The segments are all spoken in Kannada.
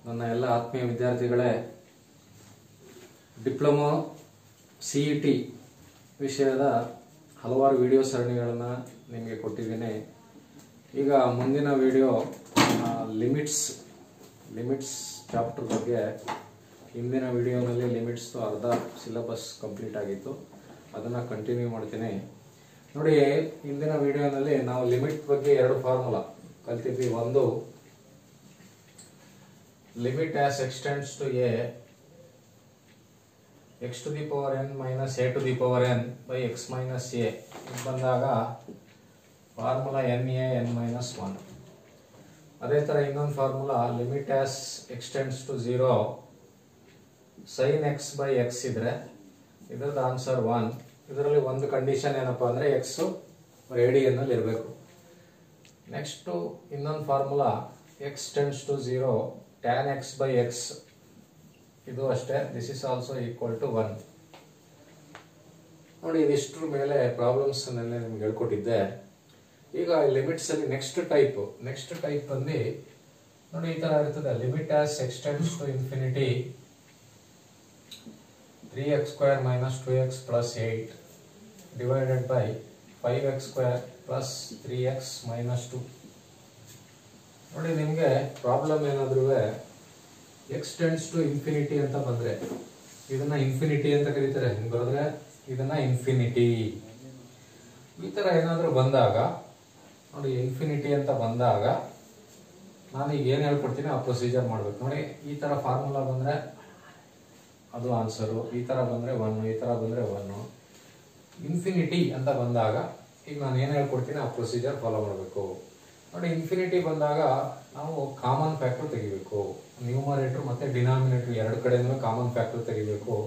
ನನ್ನ ಎಲ್ಲ ಆತ್ಮೀಯ ವಿದ್ಯಾರ್ಥಿಗಳೇ, ಡಿಪ್ಲೊಮಾ CET ವಿಷಯದ ಹಲವಾರು ವಿಡಿಯೋ ಸರಣಿಗಳನ್ನು ನಿಮಗೆ ಕೊಟ್ಟಿದ್ದೀನಿ. ಈಗ ಮುಂದಿನ ವಿಡಿಯೋ ಲಿಮಿಟ್ಸ್ ಚಾಪ್ಟರ್ ಬಗ್ಗೆ. ಹಿಂದಿನ ವಿಡಿಯೋನಲ್ಲಿ ಲಿಮಿಟ್ಸ್ದು ಅರ್ಧ ಸಿಲೆಬಸ್ ಕಂಪ್ಲೀಟ್ ಆಗಿತ್ತು, ಅದನ್ನು ಕಂಟಿನ್ಯೂ ಮಾಡ್ತೀನಿ. ನೋಡಿ, ಹಿಂದಿನ ವಿಡಿಯೋನಲ್ಲಿ ನಾವು ಲಿಮಿಟ್ ಬಗ್ಗೆ ಎರಡು ಫಾರ್ಮುಲಾ ಕಲ್ತಿದ್ವಿ. ಒಂದು, limit as extends to a x to the power n minus a to the power n by x minus a ಬಂದಾಗ ಫಾರ್ಮುಲಾ na n minus 1. ಅದೇ ತರ ಇನ್ನೊಂದು formula limit as extends to 0 sin x by x ಇದ್ರೆ ಇದರದ ಆನ್ಸರ್ 1. ಇದರಲ್ಲಿ ಒಂದು ಕಂಡೀಷನ್ ಏನಪ್ಪಾ ಅಂದ್ರೆ x ರೇಡಿಯನ್ ಅಲ್ಲಿ ಇರಬೇಕು. ನೆಕ್ಸ್ಟ್ ಇನ್ನೊಂದು formula x tends to 0 tan x by x, ಇದು ಅಷ್ಟೇ. This is also equal to 1. ನೋಡಿ, ಇದಿಷ್ಟರ ಮೇಲೆ ಪ್ರಾಬ್ಲಮ್ಸ್ ನೆನ್ನೆ ನಿಮ್ಗೆ ಹೇಳ್ಕೊಟ್ಟಿದ್ದೆ. ಈಗ ಲಿಮಿಟ್ಸ್ ಅಲ್ಲಿ ನೆಕ್ಸ್ಟ್ ಟೈಪ್ ಬಂದು ನೋಡಿ ಈ ತರ ಇರ್ತದೆ. Limit as extends to infinity 3x square minus 2x plus 8 divided by 5x square plus 3x minus 2. ನೋಡಿ, ನಿಮಗೆ ಪ್ರಾಬ್ಲಮ್ ಏನಾದ್ರೂ ಎಕ್ಸ್ ಟೆಂಡ್ಸ್ ಟು ಇನ್ಫಿನಿಟಿ ಅಂತ ಬಂದ್ರೆ ಇದನ್ನ ಇನ್ಫಿನಿಟಿ ಅಂತ ಕರೀತಾರೆ. ಹಿಂಗೆ ಬರೆದ್ರೆ ಇದನ್ನ ಇನ್ಫಿನಿಟಿ. ಈ ತರ ಏನಾದ್ರೂ ಬಂದಾಗ ನೋಡಿ, ಇನ್ಫಿನಿಟಿ ಅಂತ ಬಂದಾಗ ನಾನು ಈಗ ಏನ್ ಹೇಳ್ಕೊಡ್ತೀನಿ ಆ ಪ್ರೊಸೀಜರ್ ಮಾಡ್ಬೇಕು. ನೋಡಿ, ಈ ತರ ಫಾರ್ಮುಲಾ ಬಂದ್ರೆ ಅದು ಆನ್ಸರು, ಈ ತರ ಬಂದ್ರೆ 1, ಈ ತರ ಬಂದ್ರೆ 1. ಇನ್ಫಿನಿಟಿ ಅಂತ ಬಂದಾಗ ಈಗ ನಾನು ಏನ್ ಹೇಳ್ಕೊಡ್ತೀನಿ ಆ ಪ್ರೊಸೀಜರ್ ಫಾಲೋ ಮಾಡಬೇಕು. ನೋಡಿ, ಇನ್ಫಿನಿಟಿ ಬಂದಾಗ ನಾವು ಕಾಮನ್ ಫ್ಯಾಕ್ಟರ್ ತೆಗಿಬೇಕು. ನ್ಯೂಮರೇಟರ್ ಮತ್ತೆ ಡಿನಾಮಿನೇಟರ್ ಎರಡು ಕಡೆಯಿಂದ ಕಾಮನ್ ಫ್ಯಾಕ್ಟರ್ ತೆಗಿಬೇಕು.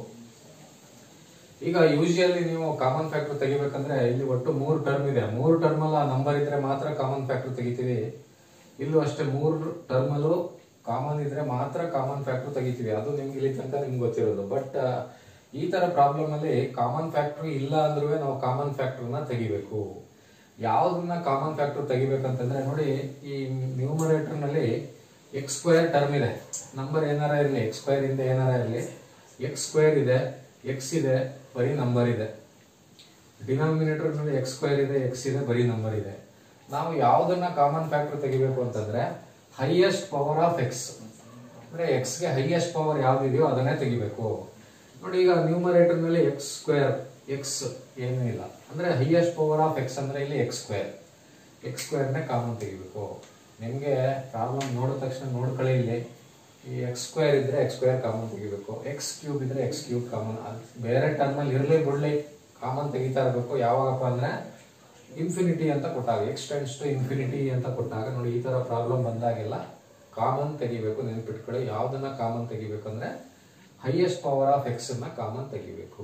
ಈಗ ಯೂಶುವಲಿ ನೀವು ಕಾಮನ್ ಫ್ಯಾಕ್ಟರ್ ತೆಗಿಬೇಕಂದ್ರೆ ಇಲ್ಲಿ ಒಟ್ಟು 3 ಟರ್ಮ್ ಇದೆ. 3 ಟರ್ಮ್ ಅಲ್ಲ ನಂಬರ್ ಇದ್ರೆ ಮಾತ್ರ ಕಾಮನ್ ಫ್ಯಾಕ್ಟರ್ ತೆಗಿತೀವಿ. ಇಲ್ಲೂ ಅಷ್ಟೇ 3 ಟರ್ಮ್ ಅಲ್ಲೂ ಕಾಮನ್ ಇದ್ರೆ ಮಾತ್ರ ಕಾಮನ್ ಫ್ಯಾಕ್ಟರ್ ತೆಗಿತೀವಿ. ಅದು ನಿಮ್ಗೆ ಇಲ್ಲಿ ತನಕ ನಿಮ್ಗೆ ಗೊತ್ತಿರೋದು. ಬಟ್ ಈ ತರ ಪ್ರಾಬ್ಲಮ್ ಅಲ್ಲಿ ಕಾಮನ್ ಫ್ಯಾಕ್ಟರ್ ಇಲ್ಲ ಅಂದ್ರೂ ನಾವು ಕಾಮನ್ ಫ್ಯಾಕ್ಟರ್ ನ ತೆಗಿಬೇಕು. ಯಾವ್ದನ್ನ ಕಾಮನ್ ಫ್ಯಾಕ್ಟರ್ ತೆಗಿಬೇಕಂತಂದ್ರೆ ನೋಡಿ, ಈ ನ್ಯೂಮರೇಟರ್ ನಲ್ಲಿ ಎಕ್ಸ್ ಸ್ಕ್ವೇರ್ ಟರ್ಮ್ ಇದೆ. ನಂಬರ್ ಏನಾರ ಇರಲಿ, ಎಕ್ಸ್ ಸ್ಕ್ವೇರ್ ಇಂದ ಏನಾರ ಇರಲಿ, ಎಕ್ಸ್ ಸ್ಕ್ವೇರ್ ಇದೆ, ಎಕ್ಸ್ ಇದೆ, ಬರೀ ನಂಬರ್ ಇದೆ. ಡಿನಾಮಿನೇಟರ್ ನಲ್ಲಿ ಎಕ್ಸ್ ಸ್ಕ್ವೇರ್ ಇದೆ, ಎಕ್ಸ್ ಇದೆ, ಬರೀ ನಂಬರ್ ಇದೆ. ನಾವು ಯಾವ್ದನ್ನ ಕಾಮನ್ ಫ್ಯಾಕ್ಟರ್ ತೆಗಿಬೇಕು ಅಂತಂದ್ರೆ ಹೈಯೆಸ್ಟ್ ಪವರ್ ಆಫ್ ಎಕ್ಸ್, ಅಂದ್ರೆ ಎಕ್ಸ್ ಗೆ ಹೈಯೆಸ್ಟ್ ಪವರ್ ಯಾವ್ದಿದೆಯೋ ಅದನ್ನೇ ತೆಗಿಬೇಕು. ನೋಡಿ, ಈಗ ನ್ಯೂಮರೇಟರ್ ನಲ್ಲಿ ಎಕ್ಸ್ ಸ್ಕ್ವೇರ್, ಎಕ್ಸ್ ಏನೂ ಇಲ್ಲ ಅಂದ್ರೆ ಹೈಯೆಸ್ಟ್ ಪವರ್ ಆಫ್ ಎಕ್ಸ್ ಅಂದ್ರೆ ಇಲ್ಲಿ ಎಕ್ಸ್ ಸ್ಕ್ವೇರ್ ನೇ ಕಾಮನ್ ತೆಗಿಬೇಕು. ನಿಮ್ಗೆ ಪ್ರಾಬ್ಲಮ್ ನೋಡಿದ ತಕ್ಷಣ ನೋಡ್ಕೊಳ್ಳಿ, ಇಲ್ಲಿ ಈ ಎಕ್ಸ್ ಸ್ಕ್ವೇರ್ ಇದ್ರೆ ಎಕ್ಸ್ ಸ್ಕ್ವೇರ್ ಕಾಮನ್ ತೆಗಿಬೇಕು, ಎಕ್ಸ್ ಕ್ಯೂಬ್ ಇದ್ರೆ ಎಕ್ಸ್ ಕ್ಯೂಬ್ ಕಾಮನ್. ಬೇರೆ ಟರ್ಮ್ ಅಲ್ಲಿ ಇರ್ಲಿ ಬಿಡ್ಲಿ ಕಾಮನ್ ತೆಗಿತಾ ಇರಬೇಕು. ಯಾವಾಗಪ್ಪ ಅಂದ್ರೆ ಇನ್ಫಿನಿಟಿ ಅಂತ ಕೊಟ್ಟಾಗ, ಎಕ್ಸ್ ಟೆಂಡ್ಸ್ ಟು ಇನ್ಫಿನಿಟಿ ಅಂತ ಕೊಟ್ಟಾಗ ನೋಡಿ, ಈ ತರ ಪ್ರಾಬ್ಲಮ್ ಬಂದಾಗೆಲ್ಲ ಕಾಮನ್ ತೆಗಿಬೇಕು. ನೆನ್ಪಿಟ್ಕೊಳ್ಳಿ, ಯಾವ್ದನ್ನ ಕಾಮನ್ ತೆಗಿಬೇಕಂದ್ರೆ ಹೈಯೆಸ್ಟ್ ಪವರ್ ಆಫ್ ಎಕ್ಸ್ ಅನ್ನ ಕಾಮನ್ ತೆಗಿಬೇಕು.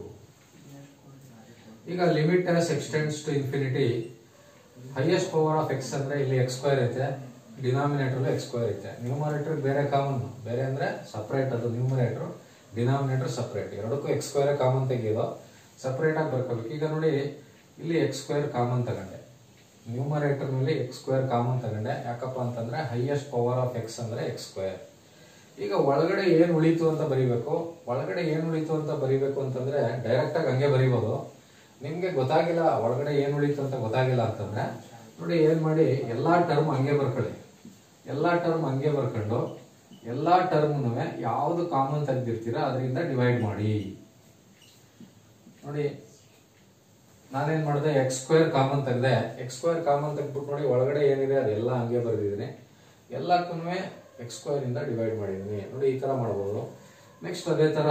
ಈಗ limit as extends to infinity, highest power of x ಅಂದ್ರೆ ಇಲ್ಲಿ ಎಕ್ಸ್ ಸ್ಕ್ವೇರ್ ಐತೆ, ಡಿನಾಮಿನೇಟರ್ ಎಕ್ಸ್ ಸ್ಕ್ವೇರ್ ಐತೆ. ನ್ಯೂಮರೇಟರ್ ಬೇರೆ ಕಾಮನ್, ಬೇರೆ ಅಂದ್ರೆ ಸಪರೇಟ್, ಅದು ನ್ಯೂಮರೇಟರ್, ಡಿನಾಮಿನೇಟರ್ ಸಪರೇಟ್. ಎರಡಕ್ಕೂ ಎಕ್ಸ್ ಸ್ಕ್ವೇರ್ ಕಾಮನ್ ತೆಗಿಯೋದು, ಸಪರೇಟ್ ಆಗಿ ಬರ್ಕೋಬೇಕು. ಈಗ ನೋಡಿ, ಇಲ್ಲಿ ಎಕ್ಸ್ ಸ್ಕ್ವೇರ್ ಕಾಮನ್ ತಗೊಂಡೆ, ನ್ಯೂಮರೇಟರ್ ನಲ್ಲಿ ಎಕ್ಸ್ ಸ್ಕ್ವೇರ್ ಕಾಮನ್ ತಗೊಂಡೆ. ಯಾಕಪ್ಪ ಅಂತಂದ್ರೆ ಹೈಯೆಸ್ಟ್ ಪವರ್ ಆಫ್ ಎಕ್ಸ್ ಅಂದ್ರೆ ಎಕ್ಸ್ ಸ್ಕ್ವೇರ್. ಈಗ ಒಳಗಡೆ ಏನ್ ಉಳಿತು ಅಂತ ಬರಿಬೇಕು. ಒಳಗಡೆ ಏನ್ ಉಳಿತು ಅಂತ ಬರಿಬೇಕು ಅಂತಂದ್ರೆ ಡೈರೆಕ್ಟ್ ಆಗಿ ಹಂಗೆ ಬರಿಬಹುದು. ನಿಮ್ಗೆ ಗೊತ್ತಾಗಿಲ್ಲ ಒಳಗಡೆ ಏನ್ ಉಳಿತು ಅಂತ ಗೊತ್ತಾಗಿಲ್ಲ ಅಂತಂದ್ರೆ ನೋಡಿ, ಏನ್ ಮಾಡಿ, ಎಲ್ಲಾ ಟರ್ಮ್ ಹಂಗೆ ಬರ್ಕೊಳ್ಳಿ. ಎಲ್ಲಾ ಟರ್ಮ್ ಹಂಗೆ ಬರ್ಕೊಂಡು ಎಲ್ಲಾ ಟರ್ಮ್ನು ಯಾವ್ದು ಕಾಮನ್ ತೆಗ್ದಿರ್ತೀರಾ ಅದರಿಂದ ಡಿವೈಡ್ ಮಾಡಿ. ನೋಡಿ, ನಾನೇನ್ ಮಾಡಿದೆ, ಎಕ್ಸ್ ಸ್ಕ್ವೇರ್ ಕಾಮನ್ ತೆಗ್ದೆ. ಎಕ್ಸ್ ಸ್ಕ್ವೇರ್ ಕಾಮನ್ ತೆಗ್ದ್ಬಿಟ್ಟು ನೋಡಿ, ಒಳಗಡೆ ಏನಿದೆ ಅದೆಲ್ಲ ಹಂಗೆ ಬರೆದಿದ್ದೀನಿ. ಎಲ್ಲಕ್ಕೂ ಎಕ್ಸ್ ಸ್ಕ್ವೇರ್ ಇಂದ ಡಿವೈಡ್ ಮಾಡಿದೀನಿ. ನೋಡಿ, ಈ ತರ ಮಾಡಬಹುದು. ನೆಕ್ಸ್ಟ್ ಅದೇ ತರ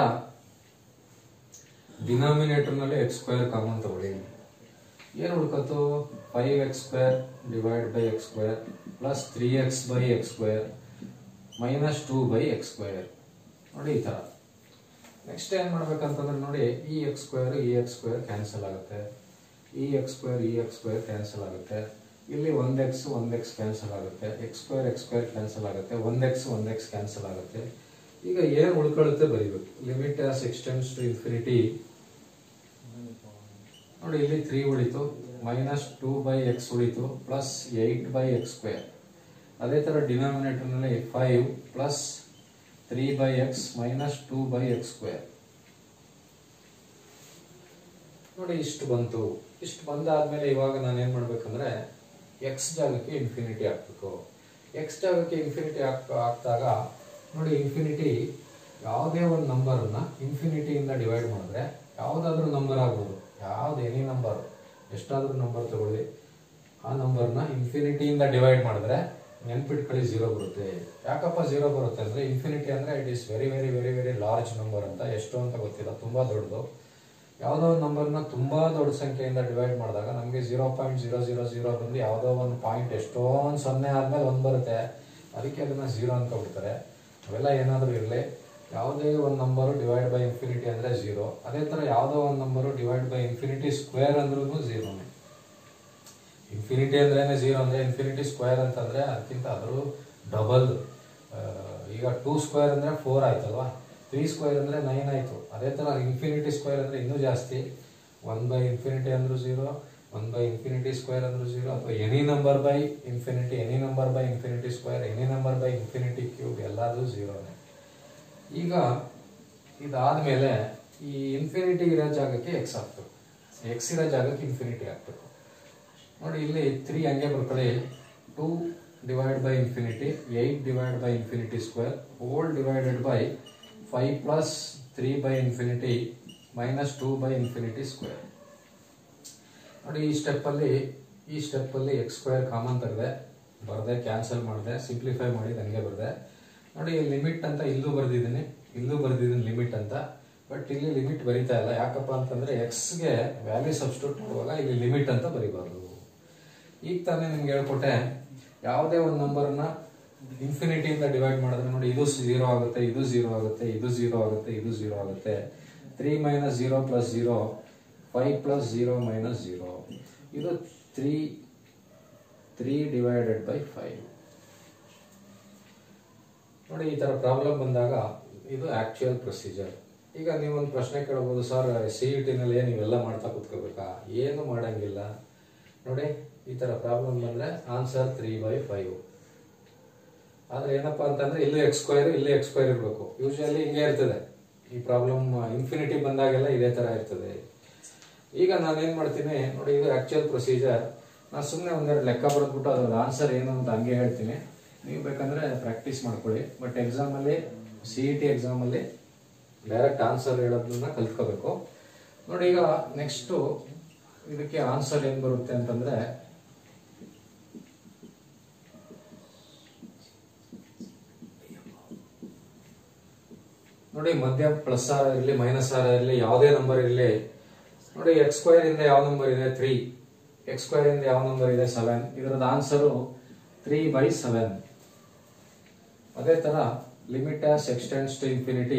ಡಿನಾಮಿನೇಟರ್ ನಲ್ಲಿ ಎಕ್ಸ್ ಸ್ಕ್ವೇರ್ ಕಾಮನ್ ತಗೊಳ್ಳಿ. ಏನ್ ಹುಡುಕತ್ತು, 5x square divide by x square plus 3x by x square minus 2 by x square. ನೋಡಿ, ಈ ತರ. ನೆಕ್ಸ್ಟ್ ಏನ್ ಮಾಡ್ಬೇಕಂತಂದ್ರೆ ನೋಡಿ, ಈ ಎಕ್ಸ್ ಸ್ಕ್ವೇರ್ ಕ್ಯಾನ್ಸಲ್ ಆಗುತ್ತೆ, ಈ ಎಕ್ಸ್ ಸ್ಕ್ವೇರ್ ಕ್ಯಾನ್ಸಲ್ ಆಗುತ್ತೆ. ಇಲ್ಲಿ 1x ಕ್ಯಾನ್ಸಲ್ ಆಗುತ್ತೆ, ಎಕ್ಸ್ ಸ್ಕ್ವೇರ್ ಕ್ಯಾನ್ಸಲ್ ಆಗುತ್ತೆ, 1x ಕ್ಯಾನ್ಸಲ್ ಆಗುತ್ತೆ. ಈಗ ಏನ್ ಉಳ್ಕೊಳ್ಳುತ್ತೆ ಬರೀಬೇಕು. Limit as extends to infinity, ನೋಡಿ ಇಲ್ಲಿ 3 ಉಳಿತು, ಮೈನಸ್ 2 ಬೈ ಎಕ್ಸ್ ಉಳಿತು, ಪ್ಲಸ್ 8 ಬೈ ಎಕ್ಸ್ ಸ್ಕ್ವೇರ್. ಅದೇ ತರ ಡಿನಾಮಿನೇಟರ್ ನಲ್ಲಿ 5 ಪ್ಲಸ್ 3/x minus 2/x². ನೋಡಿ ಇಷ್ಟು ಬಂತು. ಇಷ್ಟು ಬಂದಾದ್ಮೇಲೆ ಇವಾಗ ನಾನು ಏನು ಮಾಡಬೇಕಂದ್ರೆ ಎಕ್ಸ್ ಜಾಗಕ್ಕೆ ಇನ್ಫಿನಿಟಿ ಹಾಕಬೇಕು. ಎಕ್ಸ್ ಜಾಗಕ್ಕೆ ಇನ್ಫಿನಿಟಿ ಹಾಕಿದಾಗ ನೋಡಿ ಇನ್ಫಿನಿಟಿ ಯಾವುದೇ ಒಂದು ನಂಬರನ್ನು ಇನ್ಫಿನಿಟಿಯಿಂದ ಡಿವೈಡ್ ಮಾಡಿದ್ರೆ ಯಾವುದಾದ್ರೂ ನಂಬರ್ ಆಗ್ಬೋದು, ಯಾವ್ದು ಎನಿ ನಂಬರ್, ಎಷ್ಟಾದ್ರೂ ನಂಬರ್ ತಗೊಳ್ಳಿ, ಆ ನಂಬರ್ನ ಇನ್ಫಿನಿಟಿಯಿಂದ ಡಿವೈಡ್ ಮಾಡಿದ್ರೆ ನೆನ್ಪಿಟ್ಕೊಳ್ಳಿ 0 ಬರುತ್ತೆ. ಯಾಕಪ್ಪ 0 ಬರುತ್ತೆ ಅಂದರೆ ಇನ್ಫಿನಿಟಿ ಅಂದರೆ it is very very very very large number ಅಂತ. ಎಷ್ಟು ಅಂತ ಗೊತ್ತಿಲ್ಲ, ತುಂಬ ದೊಡ್ಡದು. ಯಾವುದೋ ಒಂದು ನಂಬರ್ನ ತುಂಬ ದೊಡ್ಡ ಸಂಖ್ಯೆಯಿಂದ ಡಿವೈಡ್ ಮಾಡಿದಾಗ ನಮಗೆ 0.000 ಬಂದು ಯಾವುದೋ ಒಂದು ಪಾಯಿಂಟ್ ಎಷ್ಟೊಂದು 0 ಆದಮೇಲೆ 1 ಬರುತ್ತೆ, ಅದಕ್ಕೆ ಅದನ್ನು 0 ಅಂತ ಬಿಡ್ತಾರೆ. ಅವೆಲ್ಲ ಏನಾದರೂ ಇರಲಿ, ಯಾವುದೇ ಒಂದು ನಂಬರು ಡಿವೈಡ್ ಬೈ ಇನ್ಫಿನಿಟಿ ಅಂದರೆ 0. ಅದೇ ಥರ ಯಾವುದೋ ಒಂದು number divide by infinity square ಅಂದ್ರೂ 0ನೇ. ಇನ್ಫಿನಿಟಿ ಅಂದ್ರೇನೆ 0 ಅಂದರೆ ಇನ್ಫಿನಿಟಿ ಸ್ಕ್ವೇರ್ ಅಂತಂದರೆ ಅದಕ್ಕಿಂತ ಅದ್ರ ಡಬಲ್. ಈಗ 2 ಸ್ಕ್ವೇರ್ ಅಂದರೆ 4 ಆಯ್ತಲ್ವಾ, 3 ಸ್ಕ್ವೇರ್ ಅಂದರೆ 9 ಆಯಿತು. ಅದೇ ಥರ ಇನ್ಫಿನಿಟಿ ಸ್ಕ್ವೇರ್ ಅಂದರೆ ಇನ್ನೂ ಜಾಸ್ತಿ, 1/∞ ಅಂದರೂ 0, 1/∞ ಸ್ಕ್ವೇರ್ ಅಂದರೂ 0, ಅಥವಾ any number by infinity, any number by infinity square, any number by infinity cube ಎಲ್ಲದೂ 0ನೇ. ಈಗ ಇದಾದಮೇಲೆ ಈ ಇನ್ಫಿನಿಟಿ ಇರೋ ಜಾಗಕ್ಕೆ ಎಕ್ಸ್ ಹಾಕ್ಬೇಕು, ಎಕ್ಸ್ ಇರೋ ಜಾಗಕ್ಕೆ ಇನ್ಫಿನಿಟಿ ಹಾಕ್ಬೇಕು. ನೋಡಿ ಇಲ್ಲಿ 3 ಹಂಗೆ ಬರ್ಕೊಳ್ಳಿ. 2 divide by infinity 8 divide by infinity square whole divided by 5 plus 3/∞ minus 2/∞ square. ನೋಡಿ ಈ ಸ್ಟೆಪ್ಪಲ್ಲಿ ಎಕ್ಸ್ ಸ್ಕ್ವೇರ್ ಕಾಮನ್ ತೆಗೆದೆ, ಬರದೆ, ಕ್ಯಾನ್ಸಲ್ ಮಾಡಿದೆ, ಸಿಂಪ್ಲಿಫೈ ಮಾಡಿ ಹಂಗೆ ಬರದೆ. ನೋಡಿ ಲಿಮಿಟ್ ಅಂತ ಇಲ್ಲೂ ಬರ್ದಿದ್ದೀನಿ ಲಿಮಿಟ್ ಅಂತ, ಬಟ್ ಇಲ್ಲಿ ಲಿಮಿಟ್ ಬರೀತಾ ಇಲ್ಲ. ಯಾಕಪ್ಪ ಅಂತಂದ್ರೆ ಎಕ್ಸ್ಗೆ ವ್ಯಾಲ್ಯೂ ಸಬ್ಸ್ಟಿಟ್ಯೂಟ್ ಮಾಡುವಾಗ ಇಲ್ಲಿ ಲಿಮಿಟ್ ಅಂತ ಬರೀಬಾರ್ದು. ಈಗ ತಾನೇ ನಿಮ್ಗೆ ಹೇಳ್ಕೊಟ್ಟೆ, ಯಾವುದೇ ಒಂದು ನಂಬರ್ನ ಇನ್ಫಿನಿಟಿಯಿಂದ ಡಿವೈಡ್ ಮಾಡಿದ್ರೆ ನೋಡಿ ಇದು 0 ಆಗುತ್ತೆ, ಇದು 0 ಆಗುತ್ತೆ, ಇದು 0 ಆಗುತ್ತೆ, ಇದು 0 ಆಗುತ್ತೆ. 3 - 0 + 0 5 + 0 - 0. ಇದು 3 ಡಿವೈಡೆಡ್ ಬೈ 5. ನೋಡಿ ಈ ತರ ಪ್ರಾಬ್ಲಮ್ ಬಂದಾಗ ಇದು ಆಕ್ಚುಯಲ್ ಪ್ರೊಸೀಜರ್. ಈಗ ನೀವೊಂದು ಪ್ರಶ್ನೆ ಕೇಳಬಹುದು, ಸರ್ CET ನಲ್ಲಿ ನೀವೆಲ್ಲ ಮಾಡ್ತಾ ಕೂತ್ಕೋಬೇಕಾ? ಏನು ಮಾಡಂಗಿಲ್ಲ. ನೋಡಿ ಈ ತರ ಪ್ರಾಬ್ಲಮ್ ಬಂದ್ರೆ ಆನ್ಸರ್ 3/5. ಆದ್ರೆ ಏನಪ್ಪಾ ಅಂತಂದ್ರೆ ಇಲ್ಲಿ x² ಇಲ್ಲಿ x² ಇರಬೇಕು. ಯೂಶುವಲಿ ಹಿಂಗೆ ಇರ್ತದೆ ಈ ಪ್ರಾಬ್ಲಮ್. ಇನ್ಫಿನಿಟಿ ಬಂದಾಗೆಲ್ಲ ಇದೇ ತರ ಇರ್ತದೆ. ಈಗ ನಾನೇನ್ ಮಾಡ್ತೀನಿ ನೋಡಿ, ಇದು ಆಕ್ಚುಯಲ್ ಪ್ರೊಸೀಜರ್. ನಾನು ಸುಮ್ಮನೆ ಒಂದೆರಡು ಲೆಕ್ಕ ಬರೆದ್ಬಿಟ್ಟು ಅದ್ರ ಆನ್ಸರ್ ಏನು ಅಂತ ಹಂಗೆ ಹೇಳ್ತೀನಿ. ನೀವು ಬೇಕಂದ್ರೆ ಪ್ರಾಕ್ಟೀಸ್ ಮಾಡ್ಕೊಳ್ಳಿ. ಬಟ್ ಎಕ್ಸಾಮಲ್ಲಿ CET ಎಕ್ಸಾಮಲ್ಲಿ ಡೈರೆಕ್ಟ್ ಆನ್ಸರ್ ಹೇಳೋದನ್ನ ಕಲ್ತ್ಕೋಬೇಕು. ನೋಡಿ ಈಗ ನೆಕ್ಸ್ಟು ಇದಕ್ಕೆ ಆನ್ಸರ್ ಏನ್ ಬರುತ್ತೆ ಅಂತಂದ್ರೆ, ನೋಡಿ ಮಧ್ಯ ಪ್ಲಸ್ ಆರ್ ಇರಲಿ ಮೈನಸ್ ಆರ್ ಇರಲಿ ಯಾವುದೇ ನಂಬರ್ ಇರಲಿ, ನೋಡಿ x² ಇಂದ ಯಾವ ನಂಬರ್ ಇದೆ 3, x² ಇಂದ ಯಾವ ನಂಬರ್ ಇದೆ 7. ಇದರದ ಆನ್ಸರು 3/7. ಅದೇ ತರ limit as x tends to infinity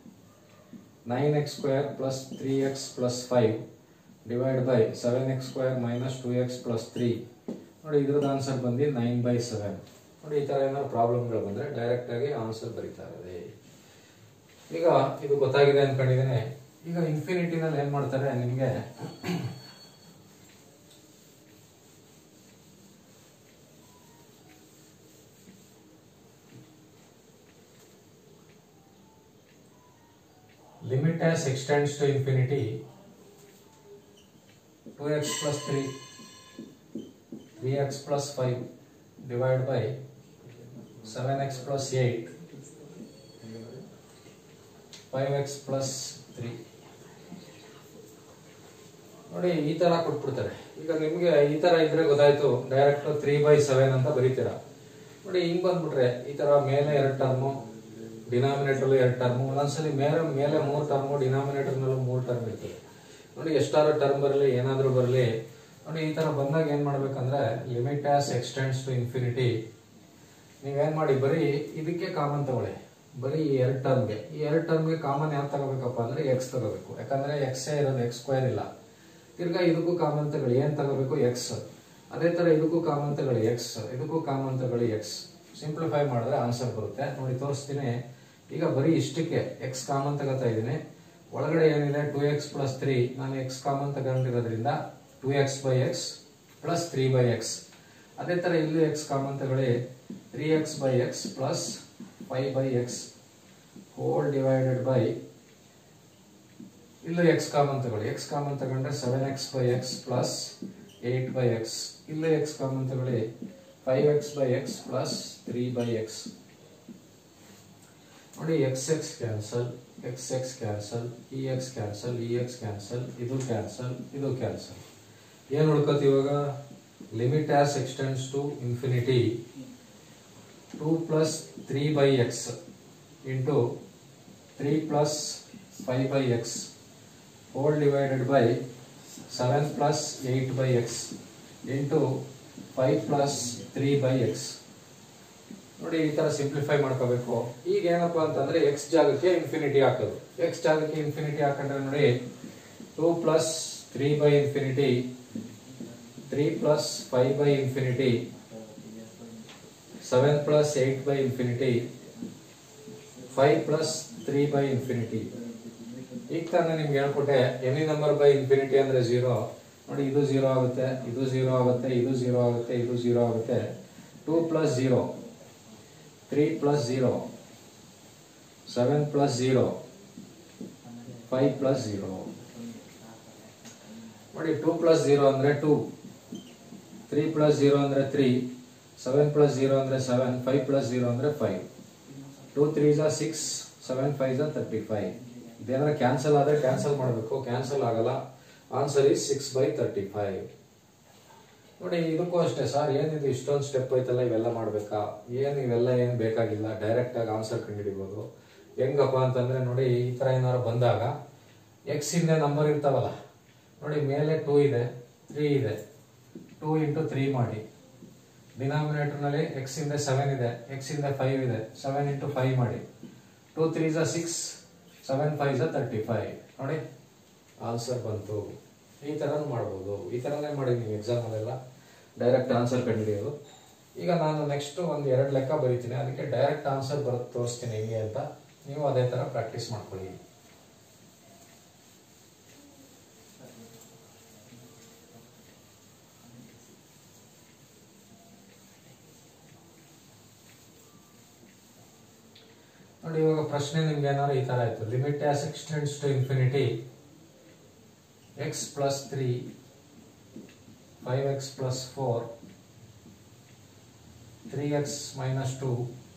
9x² + 3x + 5 divide by 7x² - 2x + 3. ನೋಡಿ ಇದರದ ಆನ್ಸರ್ ಬಂದು 9/7. ನೋಡಿ ಈ ತರ ಏನಾದ್ರು ಪ್ರಾಬ್ಲಮ್ಗಳು ಬಂದ್ರೆ ಡೈರೆಕ್ಟ್ ಆಗಿ ಆನ್ಸರ್ ಬರೀತಾ ಇರೋದೇ. ಈಗ ಇದು ಗೊತ್ತಾಗಿದೆ ಅನ್ಕೊಂಡಿದ್ದೇನೆ. ಈಗ ಇನ್ಫಿನಿಟಿನಲ್ಲಿ ಏನ್ ಮಾಡ್ತಾರೆ ನಿಮ್ಗೆ, limit as x tends to infinity 2x + 3 3x + 5 divide by 7x + 8 5x + 3. ನೋಡಿ ಈ ತರ ಕೊಟ್ಬಿಡ್ತಾರೆ. ಈಗ ನಿಮ್ಗೆ ಈ ತರ ಇದ್ರೆ ಗೊತ್ತಾಯ್ತು, ಡೈರೆಕ್ಟ್ 3/7 ಅಂತ ಬರೀತೀರಾ. ನೋಡಿ ಹಿಂಗ್ ಬಂದ್ಬಿಟ್ರೆ ಈ ತರ ಮೇಲೆ 2 ಟರ್ಮು, ಡಿನಾಮಿನೇಟರ್ 2 ಟರ್ಮು, ಒಂದೊಂದ್ಸಲಿ ಮೇಲೆ 3 ಟರ್ಮು, ಡಿನಾಮಿನೇಟರ್ ನಲ್ಲೂ 3 ಟರ್ಮ್ ಇರ್ತದೆ. ನೋಡಿ ಎಷ್ಟಾದ್ರೂ ಟರ್ಮ್ ಬರಲಿ ಏನಾದ್ರೂ ಬರಲಿ, ನೋಡಿ ಈ ತರ ಬಂದಾಗ ಏನ್ ಮಾಡ್ಬೇಕಂದ್ರೆ limit as x tends to infinity ನೀವೇನ್ ಮಾಡಿ ಬರೀ ಇದಕ್ಕೆ ಕಾಮನ್ ತಗೊಳ್ಳಿ. ಬರೀ ಈ 2 ಟರ್ಮ್ಗೆ, ಈ 2 ಟರ್ಮ್ಗೆ ಕಾಮನ್ ಯಾವ್ದು ತಗೋಬೇಕಪ್ಪ ಅಂದ್ರೆ x ತಗೋಬೇಕು. ಯಾಕಂದ್ರೆ x ಇರೋದು x² ಇಲ್ಲ. ತಿರ್ಗಾ ಇದಕ್ಕೂ ಕಾಮನ್ ತಗೊಳ್ಳಿ, ಏನ್ ತಗೋಬೇಕು x. ಅದೇ ತರ ಇದಕ್ಕೂ ಕಾಮನ್ ತಗೊಳ್ಳಿ x, ಇದಕ್ಕೂ ಕಾಮನ್ ತಗೊಳ್ಳಿ x. ಸಿಂಪ್ಲಿಫೈ ಮಾಡಿದ್ರೆ ಆನ್ಸರ್ ಬರುತ್ತೆ. ನೋಡಿ ತೋರಿಸ್ತೀನಿ. ಈಗ ಬರೀ ಇಷ್ಟಕ್ಕೆ x ಕಾಮನ್ ತಗೋತಾ ಇದ್ದೀನಿ. ಒಳಗಡೆ ಏನಿದೆ 2x + 3, ನಾನು x ಕಾಮನ್ ತಗೊಂಡಿರೋದ್ರಿಂದ 2x/x + 3/x. ಅದೇ ತರ ಇಲ್ಲಿ x ಕಾಮನ್ ತಗೊಳ್ಳಿ 3x/x + 5/x. Whole divided by, ಇಲ್ಲೂ ಎಕ್ಸ್ ಕಾಮನ್ ತಗೊಳ್ಳಿ, ಎಕ್ಸ್ ಕಾಮನ್ ತಗೊಂಡ್ರೆ 7x/x ಪ್ಲಸ್ 8/x, ಇಲ್ಲೂ ಎಕ್ಸ್ ಕಾಮನ್ ತಗೊಳ್ಳಿ 5x/x ಪ್ಲಸ್ 3/x. ನೋಡಿ x cancel, x cancel, ex cancel, ex cancel, ಇದು ಕ್ಯಾನ್ಸಲ್, ಇದು ಕ್ಯಾನ್ಸಲ್. ಏನು ಉಳ್ಕೋತಿ ಇವಾಗ? Limit as extends to infinity 2 plus 3/x into 3 plus 5/x whole divided by 7 plus 8/x into 5 plus 3/x. ನೋಡಿ ಈ ತರ ಸಿಂಪ್ಲಿಫೈ ಮಾಡ್ಕೋಬೇಕು. ಈಗ ಏನಪ್ಪಾ ಅಂತಂದ್ರೆ ಎಕ್ಸ್ ಜಾಗಕ್ಕೆ ಇನ್ಫಿನಿಟಿ ಹಾಕೋದು. ಎಕ್ಸ್ ಜಾಗಕ್ಕೆ ಇನ್ಫಿನಿಟಿ ಹಾಕೊಂಡ್ರೆ ನೋಡಿ 2 plus 3/infinity, 3 plus 5/infinity, 7 plus 8/infinity, 5 plus 3/infinity. ಈಗ ತಾನೇ ನಿಮ್ಗೆ ಹೇಳ್ಕೊಟ್ಟೆ ಎನಿ ನಂಬರ್ ಬೈ ಇನ್ಫಿನಿಟಿ ಅಂದ್ರೆ 0. ನೋಡಿ ಇದು 0 ಆಗುತ್ತೆ, ಇದು 0 ಆಗುತ್ತೆ, ಇದು 0 ಆಗುತ್ತೆ, ಇದು 0 ಆಗುತ್ತೆ. 2 plus 0, 3 plus 0, 7 plus 0, 5 plus 0. ನೋಡಿ 2 plus 0 ಅಂದ್ರೆ 2, 3 plus 0 ಅಂದ್ರೆ 3, 7 plus 0 ಅಂದ್ರೆ 7, 5 plus 0 ಅಂದ್ರೆ 5. 2 3s are 6, 7 5s are 35. ಇದೇನಾದ್ರೆ ಕ್ಯಾನ್ಸಲ್ ಆದ್ರೆ ಕ್ಯಾನ್ಸಲ್ ಮಾಡಬೇಕು, ಕ್ಯಾನ್ಸಲ್ ಆಗಲ್ಲ. Answer is 6/35. ನೋಡಿ ಇದಕ್ಕೂ ಅಷ್ಟೇ, ಸರ್ ಏನಿದು ಇಷ್ಟೊಂದು ಸ್ಟೆಪ್ ಐತಲ್ಲ, ಇವೆಲ್ಲ ಮಾಡ್ಬೇಕಾ? ಇವೆಲ್ಲ ಏನು ಬೇಕಾಗಿಲ್ಲ, ಡೈರೆಕ್ಟ್ ಆಗಿ ಆನ್ಸರ್ ಕಂಡುಹಿಡಿಬಹುದು. ಹೆಂಗಪ್ಪ ಅಂತಂದ್ರೆ ನೋಡಿ ಈ ತರ ಏನಾದ್ರು ಬಂದಾಗ ಎಕ್ಸ್ ಹಿಂದೆ ನಂಬರ್ ಇರ್ತಾವಲ್ಲ, ನೋಡಿ ಮೇಲೆ 2 ಇದೆ, 3 ಇದೆ, 2 into 3 ಮಾಡಿ. ಡಿನಾಮಿನೇಟರ್ ನಲ್ಲಿ x ಹಿಂದೆ 7 ಇದೆ, x ಹಿಂದೆ 5 ಇದೆ, 7 into 5 ಮಾಡಿ. 2 3s are 6, 7 5s are 35. ನೋಡಿ ಆನ್ಸರ್ ಬಂತು. ಈ ತರನು ಮಾಡಬಹುದು, ಈ ತರನೇ ಮಾಡಿ ನೀವು ಎಕ್ಸಾಮ್ ಅಲ್ಲೆಲ್ಲ ಡೈರೆಕ್ಟ್ ಆನ್ಸರ್ ಕಂಡುಹಿಡಿಯೋದು. ಈಗ ನಾನು ನೆಕ್ಸ್ಟ್ ಒಂದು 2 ಲೆಕ್ಕ ಬರೀತೀನಿ, ಅದಕ್ಕೆ ಡೈರೆಕ್ಟ್ ಆನ್ಸರ್ ಬರುತ್ತೆ ತೋರಿಸ್ತೀನಿ ಹೆಂಗೆ ಅಂತ. ನೀವು ಅದೇ ತರ ಪ್ರಾಕ್ಟೀಸ್ ಮಾಡ್ಕೊಳ್ಳಿ. ನೋಡಿ ಇವಾಗ ಪ್ರಶ್ನೆ ನಿಮ್ಗೆ ಏನಾದ್ರು ಈ ತರ ಆಯ್ತು. Limit as extends to infinity x plus 3, 5x plus 4, 3x minus 2,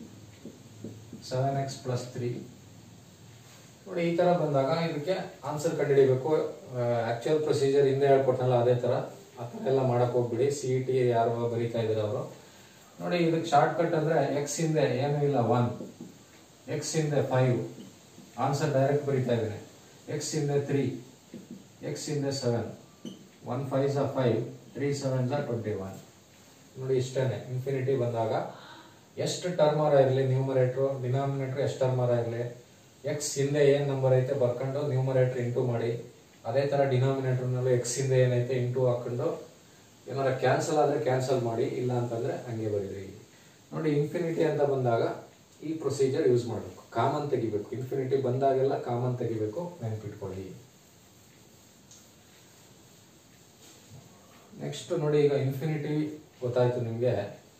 7x plus 3. ನೋಡಿ ಈ ತರ ಬಂದಾಗ ಇದಕ್ಕೆ ಆನ್ಸರ್ ಕಂಡುಹಿಡಿಬೇಕು. ಆಕ್ಚುಯಲ್ ಪ್ರೊಸೀಜರ್ ಹಿಂದೆ ಹೇಳ್ಕೊಟ್ನಲ್ಲ ಅದೇ ತರ, ಆ ತರ ಎಲ್ಲ ಮಾಡಕ್ ಹೋಗ್ಬಿಡಿ. CET ಯಾರು ಬರೀತಾ ಇದ್ದಾರೆ ಅವರು ನೋಡಿ ಇದಕ್ಕೆ ಶಾರ್ಟ್ ಕಟ್ ಅಂದ್ರೆ x ಹಿಂದೆ ಏನೂ ಇಲ್ಲ 1, x ಹಿಂದೆ 5, ಆನ್ಸರ್ ಡೈರೆಕ್ಟ್ ಬರೀತಾ ಇದ್ದೇನೆ. x ಹಿಂದೆ 3, x ಹಿಂದೆ 7, 1 5s are 5, 3 7s are 21. ನೋಡಿ ಇಷ್ಟೇನೆ. ಇನ್ಫಿನಿಟಿ ಬಂದಾಗ ಎಷ್ಟು ಟರ್ಮರ ಇರಲಿ, ನ್ಯೂಮರೇಟರ್ ಡಿನಾಮಿನೇಟರ್ ಎಷ್ಟು ಟರ್ಮರ ಇರಲಿ, ಎಕ್ಸ್ ಹಿಂದೆ ಏನ್ ನಂಬರ್ ಐತೆ ಬರ್ಕೊಂಡು ನ್ಯೂಮರೇಟರ್ ಇಂಟು ಮಾಡಿ. ಅದೇ ತರ ಡಿನಾಮಿನೇಟರ್ ನಲ್ಲೂ ಎಕ್ಸ್ ಹಿಂದೆ ಏನೈತೆ ಇಂಟು ಹಾಕೊಂಡು ಏನಾರ ಕ್ಯಾನ್ಸಲ್ ಆದ್ರೆ ಕ್ಯಾನ್ಸಲ್ ಮಾಡಿ, ಇಲ್ಲ ಅಂತಂದ್ರೆ ಹಂಗೆ ಬರೀರಿ. ನೋಡಿ ಇನ್ಫಿನಿಟಿ ಅಂತ ಬಂದಾಗ ಈ ಪ್ರೊಸೀಜರ್ ಯೂಸ್ ಮಾಡಬೇಕು. ಕಾಮನ್ ತೆಗಿಬೇಕು. ಇನ್ಫಿನಿಟಿ ಬಂದಾಗೆಲ್ಲ ಕಾಮನ್ ತೆಗಿಬೇಕು, ನೆನಪಿಟ್ಕೊಳ್ಳಿ. ನೆಕ್ಸ್ಟ್ ನೋಡಿ ಈಗ ಇನ್ಫಿನಿಟಿ ಗೊತ್ತಾಯ್ತು ನಿಮ್ಗೆ.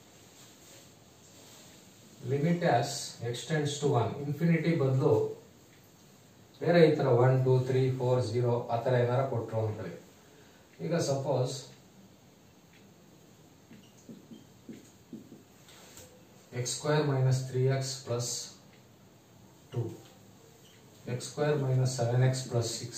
Limit as extends to 1, infinity ಬದಲು ಬೇರೆ ಈ ತರ 1 2 3 4 0 ಆ ತರ ಏನಾರ ಕೊಟ್ಟರು ಅನ್ಕೊಳ್ಳಿ. ಈಗ suppose x square minus 3x plus 2, x square minus 7x plus 6.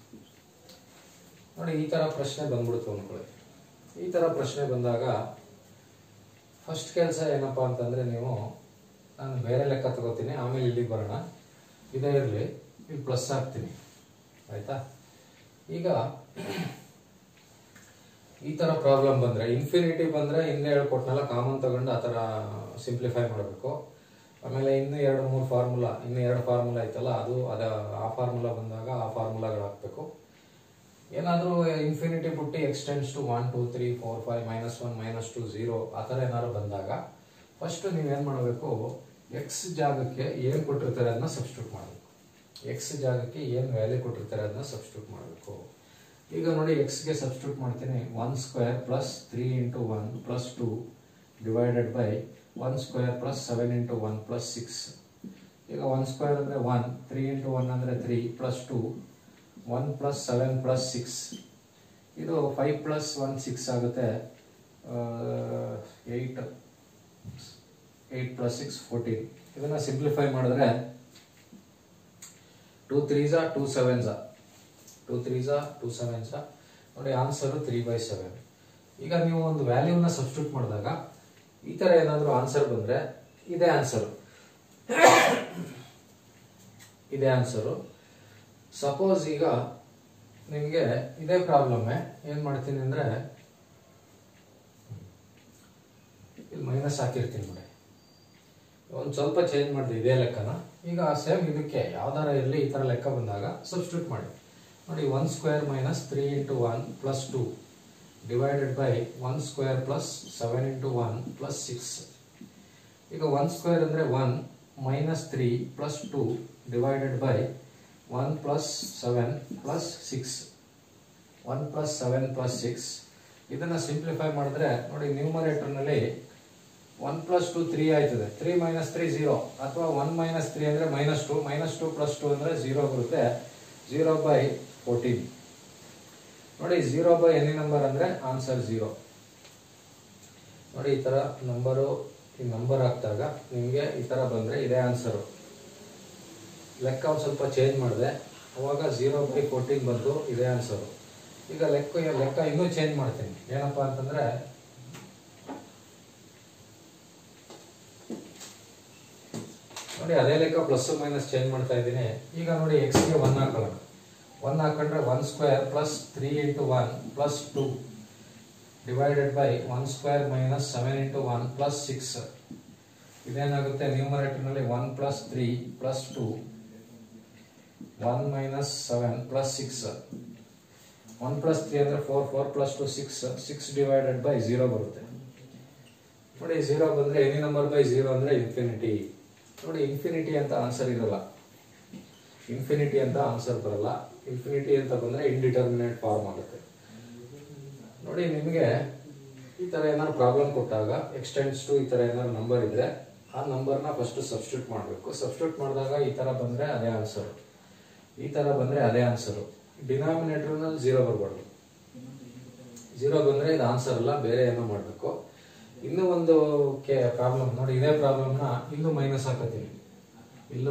ನೋಡಿ ಈ ತರ ಪ್ರಶ್ನೆ ಬಂದ್ಬಿಡ್ತು ಅನ್ಕೊಳ್ಳಿ. ಈ ತರ ಪ್ರಶ್ನೆ ಬಂದಾಗ ಫಸ್ಟ್ ಕೆಲಸ ಏನಪ್ಪಾ ಅಂತಂದ್ರೆ, ನೀವು ನಾನು ಬೇರೆ ಲೆಕ್ಕ ತಗೋತೀನಿ, ಆಮೇಲೆ ಇಲ್ಲಿಗೆ ಬರೋಣ. ಇದೇ ಇರಲಿ, ಇಲ್ಲಿ ಪ್ಲಸ್ ಹಾಕ್ತೀನಿ, ಆಯ್ತಾ? ಈಗ ಈ ತರ ಪ್ರಾಬ್ಲಮ್ ಬಂದ್ರೆ, ಇನ್ಫಿನಿಟಿ ಬಂದ್ರೆ ಹಿಂದೆ ಹೇಳ್ಕೊಟ್ನಲ್ಲ ಕಾಮನ್ ತಗೊಂಡು ಆ ತರ ಸಿಂಪ್ಲಿಫೈ ಮಾಡಬೇಕು. ಆಮೇಲೆ ಇನ್ನು 2-3 ಫಾರ್ಮುಲಾ, ಇನ್ನು 2 ಫಾರ್ಮುಲಾ ಐತಲ್ಲ, ಆ ಫಾರ್ಮುಲಾ ಬಂದಾಗ ಆ ಫಾರ್ಮುಲಾಗಳು ಹಾಕ್ಬೇಕು. ಏನಾದರೂ ಇನ್ಫಿನಿಟಿ ಬಿಟ್ಟು ಎಕ್ಸ್ಟೆಂಡ್ಸ್ ಟು 1 2 3 4 5 -1 -2 0 ಆ ಥರ ಏನಾದ್ರು ಬಂದಾಗ ಫಸ್ಟ್ ನೀವೇನು ಮಾಡಬೇಕು, ಎಕ್ಸ್ ಜಾಗಕ್ಕೆ ಏನು ಕೊಟ್ಟಿರ್ತಾರೆ ಅದನ್ನ ಸಬ್ಸ್ಟಿಟ್ಯೂಟ್ ಮಾಡಬೇಕು. ಎಕ್ಸ್ ಜಾಗಕ್ಕೆ ಏನು ವ್ಯಾಲ್ಯೂ ಕೊಟ್ಟಿರ್ತಾರೆ ಅದನ್ನ ಸಬ್ಸ್ಟಿಟ್ಯೂಟ್ ಮಾಡಬೇಕು. ಈಗ ನೋಡಿ ಎಕ್ಸ್ಗೆ ಸಬ್ಸ್ಟಿಟ್ಯೂಟ್ ಮಾಡ್ತೀನಿ. 1 square plus 3 into 1 plus 2 divided by 1 square plus 7 into 1 plus 6. ಈಗ 1 ಸ್ಕ್ವೇರ್ ಅಂದರೆ 1, 3 ಇಂಟು 1 ಅಂದರೆ 3 ಪ್ಲಸ್ 2, 1 ಪ್ಲಸ್ 7 ಪ್ಲಸ್ 6, ಇದು 5 ಪ್ಲಸ್ 1 6 ಆಗುತ್ತೆ, 8 ಪ್ಲಸ್ 6 14. ಇದನ್ನು ಸಿಂಪ್ಲಿಫೈ ಮಾಡಿದ್ರೆ 2 3s 2 7s 2 3s 2 7s ನೋಡಿ ಆನ್ಸರು 3/7. ಈಗ ನೀವು ಒಂದು ವ್ಯಾಲ್ಯೂನ ಸಬ್ಸ್ಟಿಟ್ಯೂಟ್ ಮಾಡಿದಾಗ ಈ ಥರ ಏನಾದರೂ ಆನ್ಸರ್ ಬಂದರೆ ಇದೇ ಆನ್ಸರು, ಇದೇ ಆನ್ಸರು. ಸಪೋಸ್ ಈಗ ನಿಮಗೆ ಇದೇ ಪ್ರಾಬ್ಲಮ್ಮೇ ಏನು ಮಾಡ್ತೀನಿ ಅಂದರೆ ಇಲ್ಲಿ ಮೈನಸ್ ಹಾಕಿರ್ತೀನಿ ನೋಡಿ, ಒಂದು ಸ್ವಲ್ಪ ಚೇಂಜ್ ಮಾಡಿದೆ ಇದೇ ಲೆಕ್ಕನ. ಈಗ ಸೇಮ್ ಇದಕ್ಕೆ ಯಾವ್ದಾರ ಇರಲಿ ಈ ಥರ ಲೆಕ್ಕ ಬಂದಾಗ ಸಬ್ಸ್ಟಿಟ್ಯೂಟ್ ಮಾಡಿ ನೋಡಿ. 1 square minus 3 into 1 plus 2 divided by 1 square plus 7 into 1 plus 6. ಈಗ 1 ಸ್ಕ್ವೇರ್ ಅಂದರೆ 1 minus 3 plus 2 divided by 1 plus 7 plus 6, 1 plus 7 plus 6. ಇದನ್ನು ಸಿಂಪ್ಲಿಫೈ ಮಾಡಿದ್ರೆ ನೋಡಿ ನ್ಯೂಮರೇಟರ್ನಲ್ಲಿ 1 ಪ್ಲಸ್ 2 3 ಆಯ್ತದೆ, 3 ಮೈನಸ್ 3 0, ಅಥವಾ 1 ಮೈನಸ್ 3 ಅಂದರೆ -2, -2 ಪ್ಲಸ್ 2 ಅಂದರೆ 0 ಬರುತ್ತೆ, 0/14. ನೋಡಿ 0 ಎನಿ ನಂಬರ್ ಅಂದರೆ ಆನ್ಸರ್ 0. ನೋಡಿ ಈ ಥರ ನಂಬರು ಈ ನಂಬರ್ ಹಾಕಿದಾಗ ನಿಮಗೆ ಈ ಥರ ಬಂದರೆ ಇದೇ ಆನ್ಸರು. ಲೆಕ್ಕ ಒಂದು ಸ್ವಲ್ಪ ಚೇಂಜ್ ಮಾಡಿದೆ, ಅವಾಗ 0/14 ಬಂದು ಇದೇ ಆನ್ಸರು. ಈಗ ಲೆಕ್ಕ ಇನ್ನೂ ಚೇಂಜ್ ಮಾಡ್ತೀನಿ, ಏನಪ್ಪ ಅಂತಂದರೆ ನೋಡಿ ಅದೇ ಲೆಕ್ಕ ಪ್ಲಸ್ ಮೈನಸ್ ಚೇಂಜ್ ಮಾಡ್ತಾ ಇದ್ದೀನಿ. ಈಗ ನೋಡಿ ಎಕ್ಸ್ಗೆ 1 ಹಾಕೊಳ್ಳೋಣ. 1 ಹಾಕೊಂಡ್ರೆ 1 square plus 3 into 1 plus 2 divided by 1 square minus 7 into 1 plus 6. ಇದೇನಾಗುತ್ತೆ ನ್ಯೂಮರೇಟರ್ನಲ್ಲಿ 1 plus 3 plus 2 1 minus 7 plus 6. 1 plus 3 ಅಂದರೆ 4, 4 ಪ್ಲಸ್ 2 6, 6 ಡಿವೈಡೆಡ್ ಬೈ 0 ಬರುತ್ತೆ. ನೋಡಿ 0 ಬಂದರೆ ಎನಿ ನಂಬರ್ ಬೈ 0 ಅಂದರೆ ಇನ್ಫಿನಿಟಿ. ನೋಡಿ ಇನ್ಫಿನಿಟಿ ಅಂತ ಆನ್ಸರ್ ಇರಲ್ಲ, ಇನ್ಫಿನಿಟಿ ಅಂತ ಆನ್ಸರ್ ಬರಲ್ಲ. ಇನ್ಫಿನಿಟಿ ಅಂತ ಬಂದರೆ ಇಂಡಿಟರ್ಮಿನೇಟ್ ಫಾರ್ಮ್ ಆಗುತ್ತೆ. ನೋಡಿ ನಿಮಗೆ ಈ ಥರ ಏನಾದ್ರು ಪ್ರಾಬ್ಲಮ್ ಕೊಟ್ಟಾಗ ಎಕ್ಸ್ಟೆಂಡ್ಸ್ ಟು ಈ ಥರ ಏನಾದ್ರು ನಂಬರ್ ಇದ್ದರೆ ಆ ನಂಬರ್ನ ಫಸ್ಟ್ ಸಬ್ಸ್ಟಿಟ್ಯೂಟ್ ಮಾಡಬೇಕು. ಸಬ್ಸ್ಟಿಟ್ಯೂಟ್ ಮಾಡಿದಾಗ ಈ ಥರ ಬಂದರೆ ಅದೇ ಆನ್ಸರು, ಈ ಥರ ಬಂದರೆ ಅದೇ ಆನ್ಸರು. ಡಿನಾಮಿನೇಟರ್ನಲ್ಲಿ 0 ಬರಬಾರ್ದು, 0 ಬಂದರೆ ಇದು ಆನ್ಸರ್ ಅಲ್ಲ, ಬೇರೆ ಏನೋ ಮಾಡಬೇಕು. ಇನ್ನೂ ಒಂದು ಪ್ರಾಬ್ಲಮ್ ನೋಡಿ, ಇದೇ ಪ್ರಾಬ್ಲಮ್ನ ಇಲ್ಲೂ ಮೈನಸ್ ಹಾಕತ್ತೀನಿ, ಇಲ್ಲೂ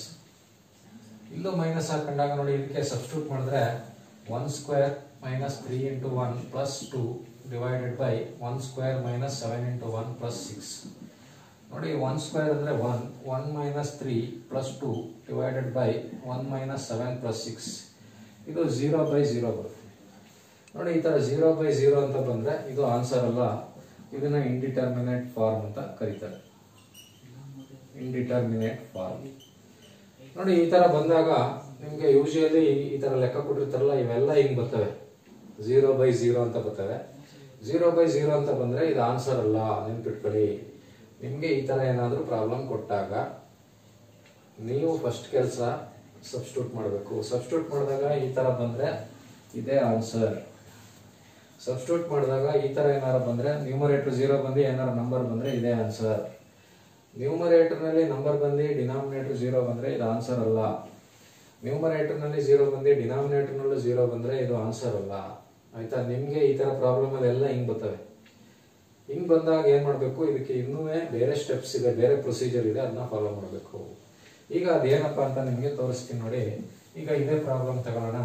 ಮೈನಸ್ ಹಾಕೊಂಡಾಗ ನೋಡಿ ಇದಕ್ಕೆ ಸಬ್ಸ್ಟಿಟ್ಯೂಟ್ ಮಾಡಿದ್ರೆ 1 square minus 3 into 1 plus 2 divided by 1 square minus 7 into 1 plus 6. ನೋಡಿ 1 ಸ್ಕ್ವೇರ್ ಅಂದರೆ 1 minus 3 plus 2 divided by 1 minus 7 plus 6. ಇದು 0/0 ಬರುತ್ತೆ. ನೋಡಿ ಈ ಥರ 0/0 ಅಂತ ಬಂದರೆ ಇದು ಆನ್ಸರ್ ಅಲ್ಲ, ಇದನ್ನ ಇಂಡಿಟರ್ಮಿನೇಟ್ ಫಾರ್ಮ್ ಅಂತ ಕರೀತಾರೆ, ಇಂಡಿಟರ್ಮಿನೇಟ್ ಫಾರ್ಮ್. ನೋಡಿ ಈ ತರ ಬಂದಾಗ ನಿಮಗೆ ಯೂಶುವಲಿ ಈ ತರ ಲೆಕ್ಕ ಕೊಟ್ಟಿರ್ತಾರಲ್ಲ ಇವೆಲ್ಲ ಹಿಂಗ್ ಬರ್ತವೆ, 0/0 ಅಂತ ಬರ್ತವೆ. 0/0 ಅಂತ ಬಂದ್ರೆ ಇದು ಆನ್ಸರ್ ಅಲ್ಲ, ನೆನ್ಪಿಟ್ಕೊಳ್ಳಿ. ನಿಮ್ಗೆ ಈ ತರ ಏನಾದ್ರೂ ಪ್ರಾಬ್ಲಮ್ ಕೊಟ್ಟಾಗ ನೀವು ಫಸ್ಟ್ ಕೆಲಸ ಸಬ್ಸ್ಟಿಟ್ಯೂಟ್ ಮಾಡಬೇಕು. ಸಬ್ಸ್ಟಿಟ್ಯೂಟ್ ಮಾಡಿದಾಗ ಈ ತರ ಬಂದ್ರೆ ಇದೇ ಆನ್ಸರ್. ಸಬ್ಸ್ಟಿಟ್ಯೂಟ್ ಮಾಡಿದಾಗ ಈ ತರ ಏನಾರು ಬಂದ್ರೆ ನ್ಯೂಮರೇಟರ್ 0 ಬಂದು ಏನಾರು ನಂಬರ್ ಬಂದ್ರೆ ಇದೇ ಆನ್ಸರ್. ನ್ಯೂಮರೇಟರ್ ನಲ್ಲಿ ನಂಬರ್ ಬಂದು ಡಿನಾಮಿನೇಟರ್ 0 ಬಂದ್ರೆ ಇದು ಆನ್ಸರ್ ಅಲ್ಲ. ನ್ಯೂಮರೇಟರ್ ನಲ್ಲಿ 0 ಬಂದು ಡಿನಾಮಿನೇಟರ್ ನಲ್ಲಿ 0 ಬಂದ್ರೆ ಇದು ಆನ್ಸರ್ ಅಲ್ಲ. ಆಯ್ತಾ? ನಿಮ್ಗೆ ಈ ತರ ಪ್ರಾಬ್ಲಮ್ ಅಲ್ಲೆಲ್ಲ ಹಿಂಗ್ ಬರ್ತವೆ. ಹಿಂಗ್ ಬಂದಾಗ ಏನ್ ಮಾಡ್ಬೇಕು, ಇದಕ್ಕೆ ಇನ್ನೂ ಬೇರೆ ಸ್ಟೆಪ್ಸ್ ಇದೆ, ಬೇರೆ ಪ್ರೊಸೀಜರ್ ಇದೆ, ಅದನ್ನ ಫಾಲೋ ಮಾಡಬೇಕು. ಈಗ ಅದೇನಪ್ಪ ಅಂತ ನಿಮ್ಗೆ ತೋರಿಸ್ತೀನಿ ನೋಡಿ. ಈಗ ಇದೇ ಪ್ರಾಬ್ಲಮ್ ತಗೊಳ್ಳೋಣ.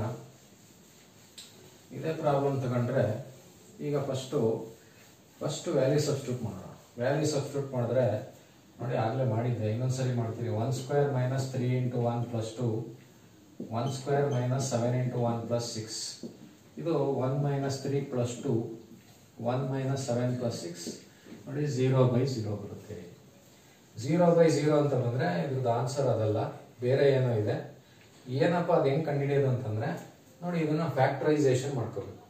ಇದೇ ಪ್ರಾಬ್ಲಮ್ ತಗೊಂಡ್ರೆ ಈಗ ಫಸ್ಟ್ ವ್ಯಾಲ್ಯೂ ಸಬ್ಸ್ಟಿಟ್ಯೂಟ್ ಮಾಡೋಣ. ವ್ಯಾಲ್ಯೂ ಸಬ್ಸ್ಟಿಟ್ಯೂಟ್ ಮಾಡಿದ್ರೆ ನೋಡಿ ಆಗಲೇ ಮಾಡಿದ್ದೆ, ಇನ್ನೊಂದ್ಸರಿ ಮಾಡ್ತೀವಿ. 1 square minus 3 into 1 plus 2, 1 square minus 7 into 1 plus 6. ಇದು 1 ಮೈನಸ್ 3 ಪ್ಲಸ್ 2, 1 ಮೈನಸ್ 7 ಪ್ಲಸ್ 6 ನೋಡಿ 0/0 ಬರುತ್ತೆ. 0/0 ಅಂತ ಬಂದರೆ ಇದ್ರದ್ದು ಆನ್ಸರ್ ಅದಲ್ಲ, ಬೇರೆ ಏನೋ ಇದೆ. ಏನಪ್ಪ ಅದು ಹೆಂಗೆ ಕಂಡುಹಿಡಿಯೋದು ಅಂತಂದರೆ ನೋಡಿ ಇದನ್ನು ಫ್ಯಾಕ್ಟರೈಸೇಷನ್ ಮಾಡ್ಕೋಬೇಕು.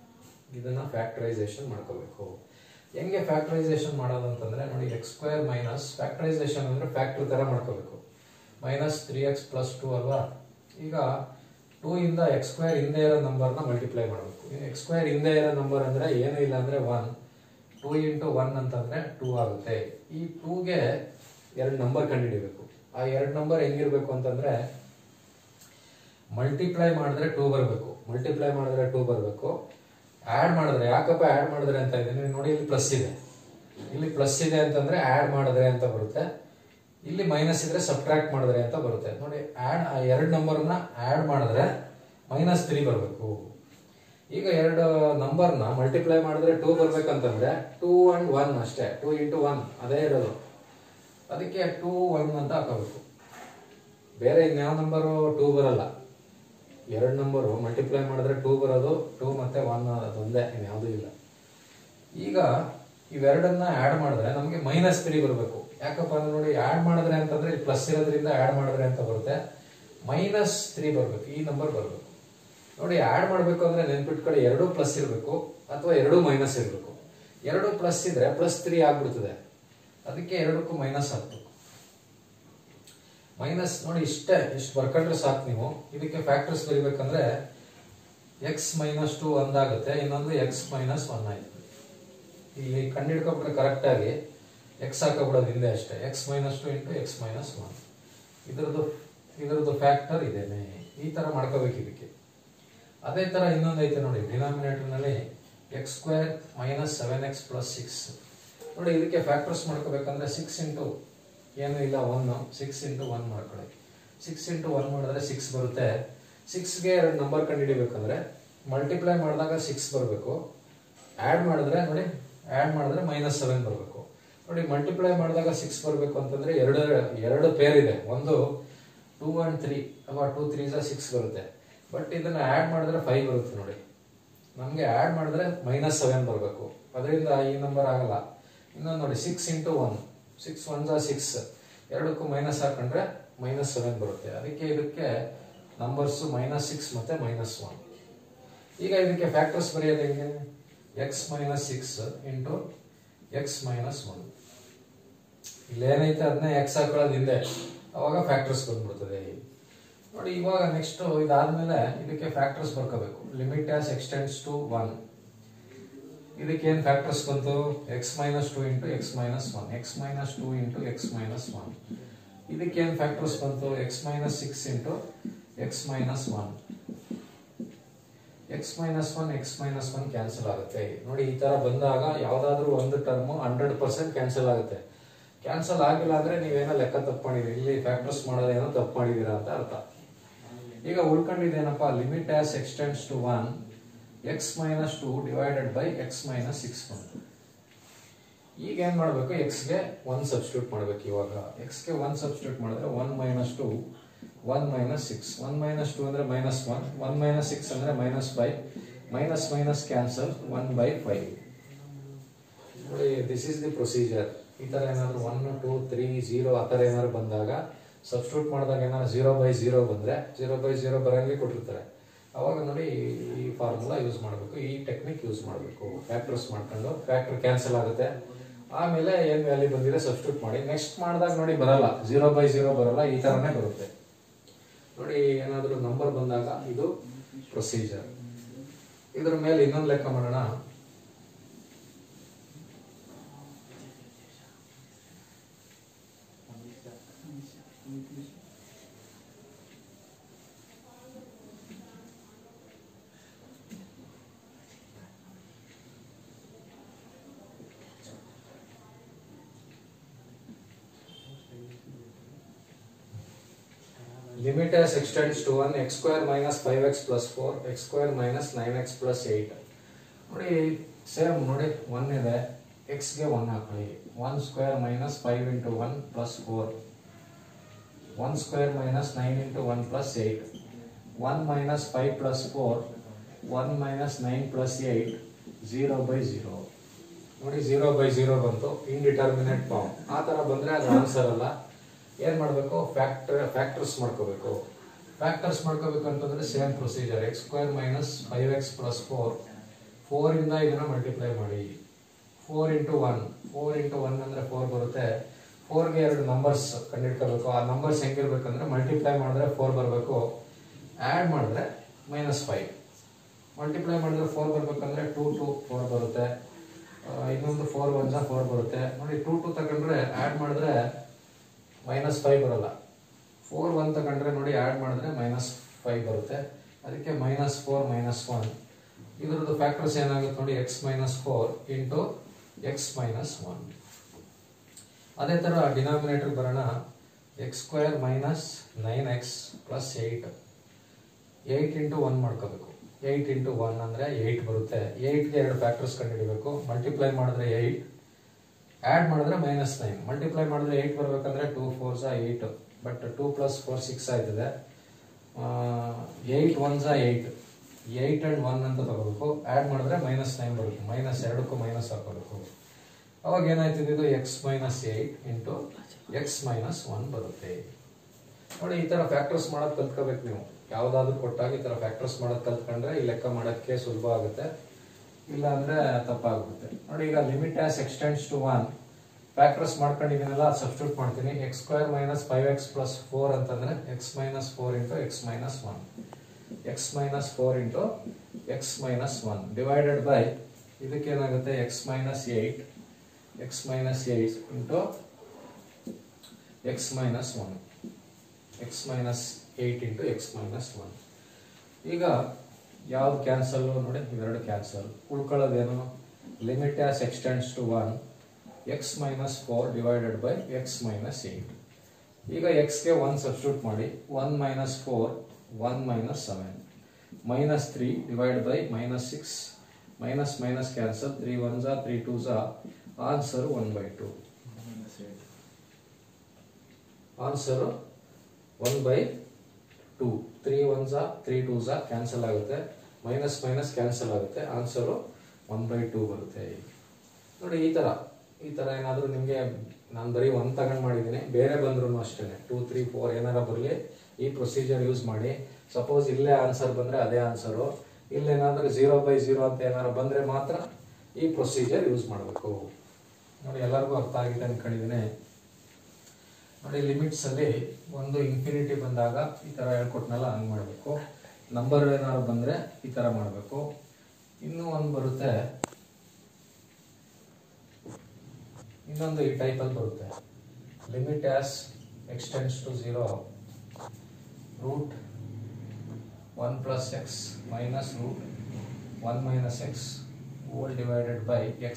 ಹೆಂಗೆ ಫ್ಯಾಕ್ಟರೈಸೇಷನ್ ಮಾಡೋದು ಅಂತಂದರೆ ನೋಡಿ ಎಕ್ಸ್ ಸ್ಕ್ವೇರ್ ಮೈನಸ್ ಫ್ಯಾಕ್ಟರೈಸೇಷನ್ ಅಂದರೆ ಫ್ಯಾಕ್ಟ್ರಿ ಥರ ಮಾಡ್ಕೋಬೇಕು. ಮೈನಸ್ 3x ಪ್ಲಸ್ 2 ಅಲ್ವಾ. ಈಗ 2 ಇಂದ ಎಕ್ಸ್ ಸ್ಕ್ವೇರ್ ಹಿಂದೆ ಇರೋ ನಂಬರ್ನ ಮಲ್ಟಿಪ್ಲೈ ಮಾಡಬೇಕು. ಎಕ್ಸ್ ಸ್ಕ್ವೇರ್ ಹಿಂದೆ ಇರೋ ನಂಬರ್ ಅಂದರೆ ಏನೂ ಇಲ್ಲ ಅಂದರೆ 1. 2 ಇಂಟು 1 ಅಂತಂದರೆ 2 ಆಗುತ್ತೆ. ಈ 2ಗೆ 2 ನಂಬರ್ ಕಂಡುಹಿಡಿಬೇಕು. ಆ ಆ ಎರಡು ನಂಬರ್ ಹೆಂಗಿರ್ಬೇಕು ಅಂತಂದ್ರೆ ಮಲ್ಟಿಪ್ಲೈ ಮಾಡಿದ್ರೆ 2 ಬರಬೇಕು. ಮಲ್ಟಿಪ್ಲೈ ಮಾಡಿದ್ರೆ 2 ಬರಬೇಕು. ಆಡ್ ಮಾಡಿದ್ರೆ, ಯಾಕಪ್ಪ ಆಡ್ ಮಾಡಿದ್ರೆ ಅಂತ ಇದೀನಿ ನೋಡಿ, ಇಲ್ಲಿ ಪ್ಲಸ್ ಇದೆ, ಇಲ್ಲಿ ಪ್ಲಸ್ ಇದೆ ಅಂತಂದ್ರೆ ಆಡ್ ಮಾಡಿದ್ರೆ ಅಂತ ಬರುತ್ತೆ, ಇಲ್ಲಿ ಮೈನಸ್ ಇದ್ರೆ ಸಬ್ಟ್ರಾಕ್ಟ್ ಮಾಡಿದ್ರೆ ಅಂತ ಬರುತ್ತೆ ನೋಡಿ. ಆಡ್ ಆ ಎರಡು ನಂಬರ್ನ ಆಡ್ ಮಾಡಿದ್ರೆ -3 ಬರಬೇಕು. ಈಗ ಎರಡು ನಂಬರ್ನ ಮಲ್ಟಿಪ್ಲೈ ಮಾಡಿದ್ರೆ 2 ಬರ್ಬೇಕಂತಂದ್ರೆ 2 and 1 ಅಷ್ಟೇ, 2 into 1 ಅದೇ ಇರೋದು, ಅದಕ್ಕೆ 2 1 ಅಂತ ಹಾಕಬೇಕು. ಬೇರೆ ಇನ್ಯಾವ ನಂಬರು 2 ಬರಲ್ಲ. ಎರಡು ನಂಬರು ಮಲ್ಟಿಪ್ಲೈ ಮಾಡಿದ್ರೆ 2 ಬರೋದು, 2 ಮತ್ತೆ 1 ಅದೊಂದೇ, ಇನ್ಯಾವುದೂ ಇಲ್ಲ. ಈಗ ಇವೆರಡನ್ನ ಆಡ್ ಮಾಡಿದ್ರೆ ನಮಗೆ -3 ಬರಬೇಕು. ಯಾಕಪ್ಪ ಅಂದ್ರೆ ನೋಡಿ, ಆಡ್ ಮಾಡಿದ್ರೆ ಅಂತಂದ್ರೆ ಪ್ಲಸ್ ಇರೋದ್ರಿಂದ ಆಡ್ ಮಾಡಿದ್ರೆ ಅಂತ ಬರುತ್ತೆ, -3 ಬರಬೇಕು, ಈ ನಂಬರ್ ಬರಬೇಕು ನೋಡಿ. ಆಡ್ ಮಾಡಬೇಕು ಅಂದ್ರೆ ನೆನ್ಪಿಟ್ಕೊಳ್ಳಿ, ಎರಡೂ ಪ್ಲಸ್ ಇರಬೇಕು ಅಥವಾ ಎರಡೂ ಮೈನಸ್ ಇರಬೇಕು. ಎರಡು ಪ್ಲಸ್ ಇದ್ರೆ +3 ಆಗ್ಬಿಡ್ತದೆ, ಅದಕ್ಕೆ ಎರಡಕ್ಕೂ ಮೈನಸ್ ಹಾಕ್ಬೇಕು. ಮೈನಸ್ ನೋಡಿ, ಇಷ್ಟು ಬರ್ಕೊಂಡ್ರೆ ಸಾಕು ನೀವು. ಇದಕ್ಕೆ ಫ್ಯಾಕ್ಟರ್ಸ್ ಬರಿಬೇಕಂದ್ರೆ x -2 ಒಂದಾಗುತ್ತೆ, ಇನ್ನೊಂದು x -1 ಆಯ್ತು. ಇಲ್ಲಿ ಕಂಡಿಡ್ಕೊಬಿಟ್ರೆ ಕರೆಕ್ಟ್ ಆಗಿ x ಹಾಕಬಿಡೋದು ಹಿಂದೆ ಅಷ್ಟೇ, x -2 into x -1. ಇದ್ರದ್ದು ಫ್ಯಾಕ್ಟರ್ ಇದೇನೆ, ಈ ತರ ಮಾಡ್ಕೋಬೇಕು ಇದಕ್ಕೆ. ಅದೇ ತರ ಇನ್ನೊಂದು ಐತೆ ನೋಡಿ, ಡಿನಾಮಿನೇಟರ್ ನಲ್ಲಿ x² - 7x + 6 ನೋಡಿ. ಇದಕ್ಕೆ ಫ್ಯಾಕ್ಟರ್ಸ್ ಮಾಡ್ಕೋಬೇಕಂದ್ರೆ 6 into ಏನು ಇಲ್ಲ 1, 6 into 1 ಮಾಡ್ಕೊಳ್ಳಿ. 6 into 1 ಮಾಡಿದ್ರೆ 6 ಬರುತ್ತೆ. 6ಗೆ ಎರಡು ನಂಬರ್ ಕಂಡುಹಿಡಿಬೇಕಂದ್ರೆ ಮಲ್ಟಿಪ್ಲೈ ಮಾಡಿದಾಗ 6 ಬರಬೇಕು, ಆಡ್ ಮಾಡಿದ್ರೆ ನೋಡಿ, ಆಡ್ ಮಾಡಿದ್ರೆ -7 ಬರಬೇಕು ನೋಡಿ. ಮಲ್ಟಿಪ್ಲೈ ಮಾಡಿದಾಗ 6 ಬರಬೇಕು ಅಂತಂದ್ರೆ ಎರಡು ಪೇರ್ ಇದೆ, ಒಂದು 2 and 3 ಅಥವಾ 2 3s 6 ಬರುತ್ತೆ. ಬಟ್ ಇದನ್ನ ಆಡ್ ಮಾಡಿದ್ರೆ 5 ಬರುತ್ತೆ ನೋಡಿ. ನಮಗೆ ಆಡ್ ಮಾಡಿದ್ರೆ -7 ಬರಬೇಕು, ಅದರಿಂದ ಈ ನಂಬರ್ ಆಗಲ್ಲ. ಇನ್ನೊಂದು ನೋಡಿ, 6 into 1, 6 1s 6, ಎರಡಕ್ಕೂ ಮೈನಸ್ ಹಾಕೊಂಡ್ರೆ -7 ಬರುತ್ತೆ. ಅದಕ್ಕೆ ಇದಕ್ಕೆ ನಂಬರ್ಸ್ -6 ಮತ್ತೆ -1. ಈಗ ಇದಕ್ಕೆ ಫ್ಯಾಕ್ಟರ್ಸ್ ಬರೆಯೋದು ಹೆಂಗೆ, x -6 into x -1. ಇಲ್ಲೇನೈತೆ ಅದನ್ನೇ x ಹಾಕೊಳ್ಳೋದು ಹಿಂದೆ, ಅವಾಗ ಫ್ಯಾಕ್ಟರ್ಸ್ ಬಂದ್ಬಿಡ್ತದೆ ನೋಡಿ. ಇವಾಗ ನೆಕ್ಸ್ಟ್ ಇದಾದ್ಮೇಲೆ ಇದಕ್ಕೆ ಫ್ಯಾಕ್ಟರ್ಸ್ ಬರ್ಕೋಬೇಕು. ಲಿಮಿಟ್ ಆಸ್ ಎಕ್ಸ್ಟೆಂಡ್ಸ್ ಟು 1, ಇದಕ್ಕೆ ಏನ್ ಫ್ಯಾಕ್ಟರ್ಸ್ ಬಂತು, x -2 into x -1, x -2 into x -1. ಇದಕ್ಕೆ ಏನ್ ಫ್ಯಾಕ್ಟರ್ಸ್ ಬಂತು, x -6 into x -1. x -1 x -1 cancel ಆಗುತ್ತೆ ನೋಡಿ. ಈ ತರ ಬಂದಾಗ ಯಾವ್ದಾದ್ರು ಒಂದು ಟರ್ಮ್ 100% ಕ್ಯಾನ್ಸಲ್ ಆಗುತ್ತೆ. ಕ್ಯಾನ್ಸಲ್ ಆಗಿಲ್ಲ ಅಂದ್ರೆ ನೀವೇನೋ ಲೆಕ್ಕ ತಪ್ಪು ಮಾಡಿದೀರಿ, ಇಲ್ಲಿ ಫ್ಯಾಕ್ಟರ್ಸ್ ಮಾಡೋದೇನೋ ತಪ್ಪು ಮಾಡಿದೀರಾ ಅಂತ ಅರ್ಥ. ಈಗ ಉಳ್ಕೊಂಡಿದ್ದೇನಪ್ಪ, limit as extends to 1, x -2 divided by x -6 ಬಂತು. ಈಗ ಏನ್ ಮಾಡ್ಬೇಕು, x ಗೆ 1 ಸಬ್ಸ್ಟಿಟ್ಯೂಟ್ ಮಾಡ್ಬೇಕು. ಇವಾಗ x ಗೆ 1 ಸಬ್ಸ್ಟಿಟ್ಯೂಟ್ ಮಾಡಿದ್ರೆ 1 -2 1 -6, 1 -2 ಅಂದ್ರೆ -1, 1 -6 ಅಂದ್ರೆ -5, ಮೈನಸ್ ಕ್ಯಾನ್ಸಲ್ 1/5 ನೋಡಿ. This is the procedure. ಈ ತರ ಏನಾದ್ರು 1 2 3 0 ಆ ತರ ಏನಾದ್ರು ಬಂದಾಗ ಸಬ್ಸ್ಟಿಟ್ಯೂಟ್ ಮಾಡಿದಾಗ ಏನಾದ್ರು 0/0 ಬಂದ್ರೆ 0/0 ಬರಂಗೆ ಕೊಟ್ಟಿರ್ತಾರೆ, ಅವಾಗ ನೋಡಿ ಈ ಫಾರ್ಮುಲಾ ಯೂಸ್ ಮಾಡಬೇಕು, ಈ ಟೆಕ್ನಿಕ್ ಯೂಸ್ ಮಾಡಬೇಕು. ಫ್ಯಾಕ್ಟರ್ಸ್ ಮಾಡ್ಕೊಂಡು ಫ್ಯಾಕ್ಟರ್ ಕ್ಯಾನ್ಸಲ್ ಆಗುತ್ತೆ, ಆಮೇಲೆ ಏನ್ ವ್ಯಾಲ್ಯೂ ಬಂದಿದೆ ಸಬ್ಸ್ಟಿಟ್ಯೂಟ್ ಮಾಡಿ. ನೆಕ್ಸ್ಟ್ ಮಾಡಿದಾಗ ನೋಡಿ ಬರಲ್ಲ, 0/0 ಬರಲ್ಲ, ಈ ತರನೇ ಬರುತ್ತೆ ನೋಡಿ. ಏನಾದ್ರು ನಂಬರ್ ಬಂದಾಗ ಇದು ಪ್ರೊಸೀಜರ್. ಇದ್ರ ಮೇಲೆ ಇನ್ನೊಂದು ಲೆಕ್ಕ ಮಾಡೋಣ. Limit as extends to 1, x² - 5x + 4, x² - 9x + 8 ನೋಡಿ. ಸೇಮ್ ನೋಡಿ, 1 ಇದೆ, x ಗೆ 1 ಹಾಕೊಳ್ಳಿ. 1² - 5 into 1 + 4, 1² - 9 into 1 + 8, 1 - 5 + 4, 1 - 9 + 8, 0/0 ನೋಡಿ. 0/0 ಬಂತು, ಇಂಡಿಟರ್ಮಿನೇಟ್ ಫಾರ್ಮ್. ಆ ತರ ಬಂದ್ರೆ ಅದು ಆನ್ಸರ್ ಅಲ್ಲ. ಏನ್ ಮಾಡಬೇಕು, ಫ್ಯಾಕ್ಟರ್ಸ್ ಮಾಡ್ಕೋಬೇಕು. ಫ್ಯಾಕ್ಟರ್ಸ್ ಮಾಡ್ಕೋಬೇಕು ಅಂತಂದ್ರೆ ಸೇಮ್ ಪ್ರೊಸೀಜರ್, x² - 5x + 4, 4 ಇಂದ ಇದನ್ನ ಮಲ್ಟಿಪ್ಲೈ ಮಾಡಿ. 4 into 1, 4 into 1 ಅಂದ್ರೆ 4 ಬರುತ್ತೆ. 4ಗೆ ಎರಡು ನಂಬರ್ಸ್ ಕಂಡಿಡ್ಕೋಬೇಕು. ಆ ನಂಬರ್ಸ್ ಹೆಂಗಿರ್ಬೇಕಂದ್ರೆ ಮಲ್ಟಿಪ್ಲೈ ಮಾಡಿದ್ರೆ 4 ಬರಬೇಕು, ಆಡ್ ಮಾಡಿದ್ರೆ -5. ಮಲ್ಟಿಪ್ಲೈ ಮಾಡಿದ್ರೆ 4 ಬರ್ಬೇಕಂದ್ರೆ 2 2 4 ಬರುತ್ತೆ. ಇನ್ನೊಂದು 4 1 4 ಬರುತ್ತೆ ನೋಡಿ. 2 2 ತಗೊಂಡ್ರೆ ಆಡ್ ಮಾಡಿದ್ರೆ -5 ಬರಲ್ಲ, 4 1 ತಗೊಂಡ್ರೆ ನೋಡಿ ಆ್ಯಡ್ ಮಾಡಿದ್ರೆ -5 ಬರುತ್ತೆ. ಅದಕ್ಕೆ -4 -1 ಇದರದ್ದು ಫ್ಯಾಕ್ಟರ್ಸ್ ಏನಾಗುತ್ತೆ ನೋಡಿ x - 4 ಇಂಟು x - 1. ಅದೇ ಥರ ಡಿನಾಮಿನೇಟರ್ ಬರೋಣ. x² - 9x + 8 8 ಇಂಟು 1 ಮಾಡ್ಕೋಬೇಕು. 8 ಇಂಟು 1 ಅಂದರೆ 8 ಬರುತ್ತೆ. 8ಗೆ 2 ಫ್ಯಾಕ್ಟರ್ಸ್ ಕಂಡುಹಿಡಬೇಕು. ಮಲ್ಟಿಪ್ಲೈ ಮಾಡಿದ್ರೆ 8, ಆ್ಯಡ್ ಮಾಡಿದ್ರೆ -9. ಮಲ್ಟಿಪ್ಲೈ ಮಾಡಿದ್ರೆ 8 ಬರಬೇಕಂದ್ರೆ 2 4 8, ಬಟ್ 2 + 4 6 ಆಯ್ತದೆ. 8 1 8, 8 and 1 ಅಂತ ತಗೋಬೇಕು. ಆ್ಯಡ್ ಮಾಡಿದ್ರೆ -9 ಬರುತ್ತೆ. -2ಕ್ಕೂ ಮೈನಸ್ ಹಾಕೋಬೇಕು. ಅವಾಗ ಏನಾಯ್ತದೆ, ಇದು x - 8 ಇಂಟು x - 1 ಬರುತ್ತೆ. ನೋಡಿ, ಈ ಥರ ಫ್ಯಾಕ್ಟರ್ಸ್ ಮಾಡೋದು ಕಲ್ತ್ಕೋಬೇಕು ನೀವು. ಯಾವುದಾದ್ರೂ ಕೊಟ್ಟಾಗ ಈ ಥರ ಫ್ಯಾಕ್ಟರ್ಸ್ ಮಾಡೋದು ಕಲ್ತ್ಕೊಂಡ್ರೆ ಈ ಲೆಕ್ಕ ಮಾಡೋಕ್ಕೆ ಸುಲಭ ಆಗುತ್ತೆ, ಇಲ್ಲ ಅಂದರೆ ತಪ್ಪಾಗುತ್ತೆ. ನೋಡಿ, ಈಗ limit as x tends to 1 factors ಮಾಡ್ಕೊಂಡಿದ್ದೀನಲ್ಲ, ಅದು ಸಬ್ಸ್ಟಿಟ್ಯೂಟ್ ಮಾಡ್ತೀನಿ. x² - 5x + 4 ಅಂತಂದರೆ x - 4 into x - 1, x - 4 into x - 1 divided by ಇದಕ್ಕೇನಾಗುತ್ತೆ x - 8 x - 8 into x - 1, x - 8 into x - 1. ಈಗ ಯಾವ್ದು ಕ್ಯಾನ್ಸಲ್ ನೋಡಿ, ಇವೆರಡು ಕ್ಯಾನ್ಸಲ್. ಉಳ್ಕೊಳ್ಳೋದೇನು, limit as x tends to 1 x - 4 divided by x - 8. ಈಗ xಗೆ 1 ಸಬ್ಸ್ಟಿಟ್ಯೂಟ್ ಮಾಡಿ. 1 - 4 1 - 7 -3 divide by -6 minus cancel. 3 1s 3 2s answer 1/2. Answer 1/2. 3 1s 3 2s cancel ಆಗುತ್ತೆ, ಮೈನಸ್ ಕ್ಯಾನ್ಸಲ್ ಆಗುತ್ತೆ, ಆನ್ಸರು 1/2 ಬರುತ್ತೆ. ನೋಡಿ, ಈ ಥರ ಏನಾದರೂ ನಿಮಗೆ, ನಾನು ಬರೀ 1 ತಗೊಂಡು ಮಾಡಿದ್ದೀನಿ, ಬೇರೆ ಬಂದ್ರೂ ಅಷ್ಟೇ 2 3 4 ಏನಾರ ಬರಲಿ, ಈ ಪ್ರೊಸೀಜರ್ ಯೂಸ್ ಮಾಡಿ. ಸಪೋಸ್ ಇಲ್ಲೇ ಆನ್ಸರ್ ಬಂದರೆ ಅದೇ ಆನ್ಸರು, ಇಲ್ಲೇನಾದರೂ 0/0 ಅಂತ ಏನಾರು ಬಂದರೆ ಮಾತ್ರ ಈ ಪ್ರೊಸೀಜರ್ ಯೂಸ್ ಮಾಡಬೇಕು. ನೋಡಿ, ಎಲ್ಲರಿಗೂ ಅರ್ಥ ಆಗಿದೆ ಅನ್ಕೊಂಡಿದ್ದೀನಿ. ನೋಡಿ, ಲಿಮಿಟ್ಸಲ್ಲಿ ಒಂದು ಇನ್ಫಿನಿಟಿ ಬಂದಾಗ ಈ ಥರ ಹೇಳ್ಕೊಟ್ನಲ್ಲ, ಹಂಗೆ ಮಾಡಬೇಕು. ನಂಬರ್ ಏನಾದ್ರು ಬಂದರೆ ಈ ಥರ ಮಾಡಬೇಕು. ಇನ್ನೂ ಒಂದು ಬರುತ್ತೆ, ಇನ್ನೊಂದು ಈ ಟೈಪಲ್ಲಿ ಬರುತ್ತೆ. Limit as x tends to 0 root 1 + x minus root 1 - x whole divided by x.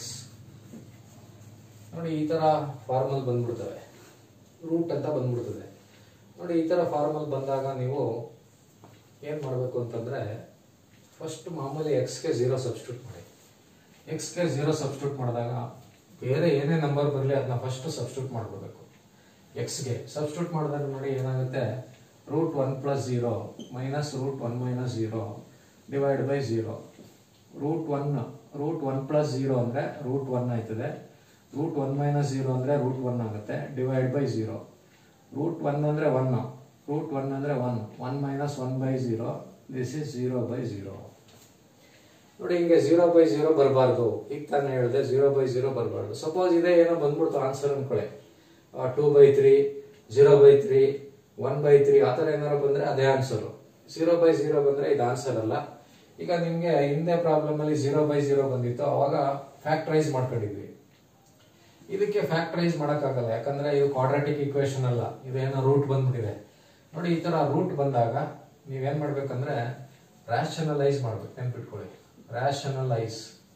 ನೋಡಿ, ಈ ಥರ ಫಾರ್ಮಲ್ ಬಂದ್ಬಿಡ್ತವೆ, ರೂಟ್ ಅಂತ ಬಂದ್ಬಿಡ್ತದೆ. ನೋಡಿ, ಈ ಥರ ಫಾರ್ಮಲ್ ಬಂದಾಗ ನೀವು ಏನು ಮಾಡಬೇಕು ಅಂತಂದರೆ, ಫಸ್ಟ್ ಮಾಮೂಲಿ ಎಕ್ಸ್ಗೆ 0 ಸಬ್ಸ್ಟಿಟ್ಯೂಟ್ ಮಾಡಿ. ಎಕ್ಸ್ಗೆ 0 ಸಬ್ಸ್ಟಿಟ್ಯೂಟ್ ಮಾಡಿದಾಗ ಬೇರೆ ಏನೇ ನಂಬರ್ ಬರಲಿ ಅದನ್ನ ಫಸ್ಟ್ ಸಬ್ಸ್ಟಿಟ್ಯೂಟ್ ಮಾಡ್ಕೋಬೇಕು. ಎಕ್ಸ್ಗೆ ಸಬ್ಸ್ಟಿಟ್ಯೂಟ್ ಮಾಡಿದಾಗ ನೋಡಿ ಏನಾಗುತ್ತೆ, root 1 + 0 minus root 1 - 0 divide by 0. Root 1 + 0 ಅಂದರೆ ರೂಟ್ 1 ಆಯ್ತದೆ. ರೂಟ್ 1 - 0 ಅಂದರೆ ರೂಟ್ 1 ಆಗುತ್ತೆ, ಡಿವೈಡ್ ಬೈ 0. ರೂಟ್ 1 ಅಂದರೆ 1, ರೂಟ್ 1 ಅಂದರೆ 1, 1 - 1/0 ದಿಸ್ ಇಸ್ 0/0. ನೋಡಿ, ಹಿಂಗೆ 0/0 ಬರಬಾರ್ದು. ಈಗ ತಾನೇ ಹೇಳಿದೆ 0/0 ಬರಬಾರ್ದು. ಸಪೋಸ್ ಇದೇ ಏನೋ ಬಂದ್ಬಿಡ್ತು ಆನ್ಸರ್ ಅನ್ಕೊಳ್ಳಿ, 2/3 0/3 1/3 ಆ ಥರ ಏನಾರು ಬಂದರೆ ಅದೇ ಆನ್ಸರು. 0/0 ಬಂದರೆ ಇದು ಆನ್ಸರ್ ಅಲ್ಲ. ಈಗ ನಿಮಗೆ ಹಿಂದೆ ಪ್ರಾಬ್ಲಮಲ್ಲಿ 0/0 ಬಂದಿತ್ತು, ಅವಾಗ ಫ್ಯಾಕ್ಟರೈಸ್ ಮಾಡ್ಕೊಂಡಿದ್ವಿ. ಇದಕ್ಕೆ ಫ್ಯಾಕ್ಟರೈಸ್ ಮಾಡೋಕ್ಕಾಗಲ್ಲ, ಯಾಕಂದರೆ ಇದು ಕ್ವಾಡ್ರಾಟಿಕ್ ಈಕ್ವೇಷನ್ ಅಲ್ಲ, ಇದೇನೋ ರೂಟ್ ಬಂದ್ಬಿಟ್ಟಿದೆ. ನೋಡಿ, ಈ ಥರ ರೂಟ್ ಬಂದಾಗ ನೀವೇನು ಮಾಡಬೇಕಂದ್ರೆ ರ್ಯಾಷನಲೈಸ್ ಮಾಡ್ಬೇಕು. ನೆನ್ಪಿಟ್ಕೊಳ್ಳಿ, ರ್ಯಾಷನಲೈಸ್.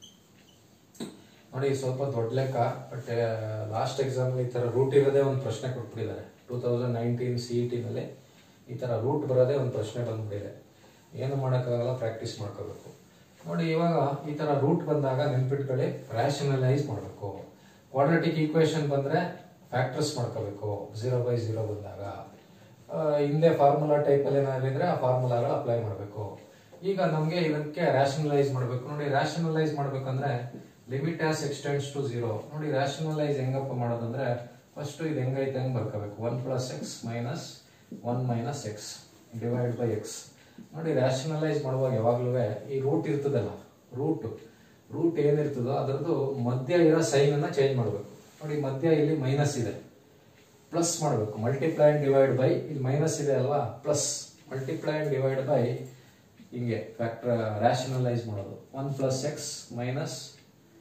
ನೋಡಿ, ಸ್ವಲ್ಪ ದೊಡ್ಡ ಲೆಕ್ಕ, ಬಟ್ ಲಾಸ್ಟ್ ಎಕ್ಸಾಮಲ್ಲಿ ಈ ಥರ ರೂಟ್ ಇರೋದೇ ಒಂದು ಪ್ರಶ್ನೆ ಕೊಟ್ಬಿಟ್ಟಿದ್ದಾರೆ. 2019 CET-ನಲ್ಲಿ ಈ ಥರ ರೂಟ್ ಬರೋದೇ ಒಂದು ಪ್ರಶ್ನೆ ಬಂದ್ಬಿಟ್ಟಿದೆ. ಏನು ಮಾಡೋಕ್ಕಾಗಲ್ಲ, ಪ್ರಾಕ್ಟೀಸ್ ಮಾಡ್ಕೋಬೇಕು. ನೋಡಿ, ಇವಾಗ ಈ ಥರ ರೂಟ್ ಬಂದಾಗ ನೆನ್ಪಿಟ್ಕೊಳ್ಳಿ, ರ್ಯಾಷನಲೈಸ್ ಮಾಡಬೇಕು. ಕ್ವಾಡ್ರಾಟಿಕ್ ಈಕ್ವೇಷನ್ ಬಂದರೆ ಫ್ಯಾಕ್ಟರ್ಸ್ ಮಾಡ್ಕೋಬೇಕು 0/0 ಬಂದಾಗ. ಹಿಂದೆ ಫಾರ್ಮುಲಾ ಟೈಪಲ್ಲಿ ಏನಾದ್ರೆ ಆ ಫಾರ್ಮುಲಾಗಳು ಅಪ್ಲೈ ಮಾಡಬೇಕು. ಈಗ ನಮಗೆ ಇದಕ್ಕೆ ರ್ಯಾಷನಲೈಸ್ ಮಾಡಬೇಕು. ನೋಡಿ, ರ್ಯಾಷನಲೈಸ್ ಮಾಡಬೇಕಂದ್ರೆ limit as x tends to 0. ನೋಡಿ, ರ್ಯಾಷನಲೈಸ್ ಹೆಂಗಪ್ಪ ಮಾಡೋದಂದ್ರೆ ಫಸ್ಟ್ ಇದು ಹೆಂಗೈತೆ ಹಂಗೆ ಬರ್ಕೋಬೇಕು. 1 + x minus 1 - x divide by x. ನೋಡಿ, ರ್ಯಾಷನಲೈಸ್ ಮಾಡುವಾಗ ಯಾವಾಗಲೂ ಈ ರೂಟ್ ಇರ್ತದಲ್ಲ, ರೂಟ್ ಏನಿರ್ತದೋ ಅದರದ್ದು ಮಧ್ಯ ಇರೋ ಸೈನ್ ಅನ್ನ ಚೇಂಜ್ ಮಾಡಬೇಕು. ನೋಡಿ, ಮಧ್ಯ ಇಲ್ಲಿ ಮೈನಸ್ ಇದೆ, ಪ್ಲಸ್ ಮಾಡಬೇಕು. ಮಲ್ಟಿಪ್ಲೈ ಅಂಡ್ ಡಿವೈಡ್ ಬೈ, ಇಲ್ಲಿ ಮೈನಸ್ ಇದೆ ಅಲ್ವಾ, plus multiply and divide by, ಹಿಂಗೆ ಫ್ಯಾಕ್ಟರ್ ರ್ಯಾಷನಲೈಸ್ ಮಾಡೋದು. 1 + x minus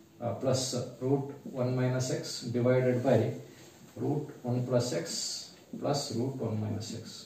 plus root 1 - x divided by root 1 + x plus root 1 minus x.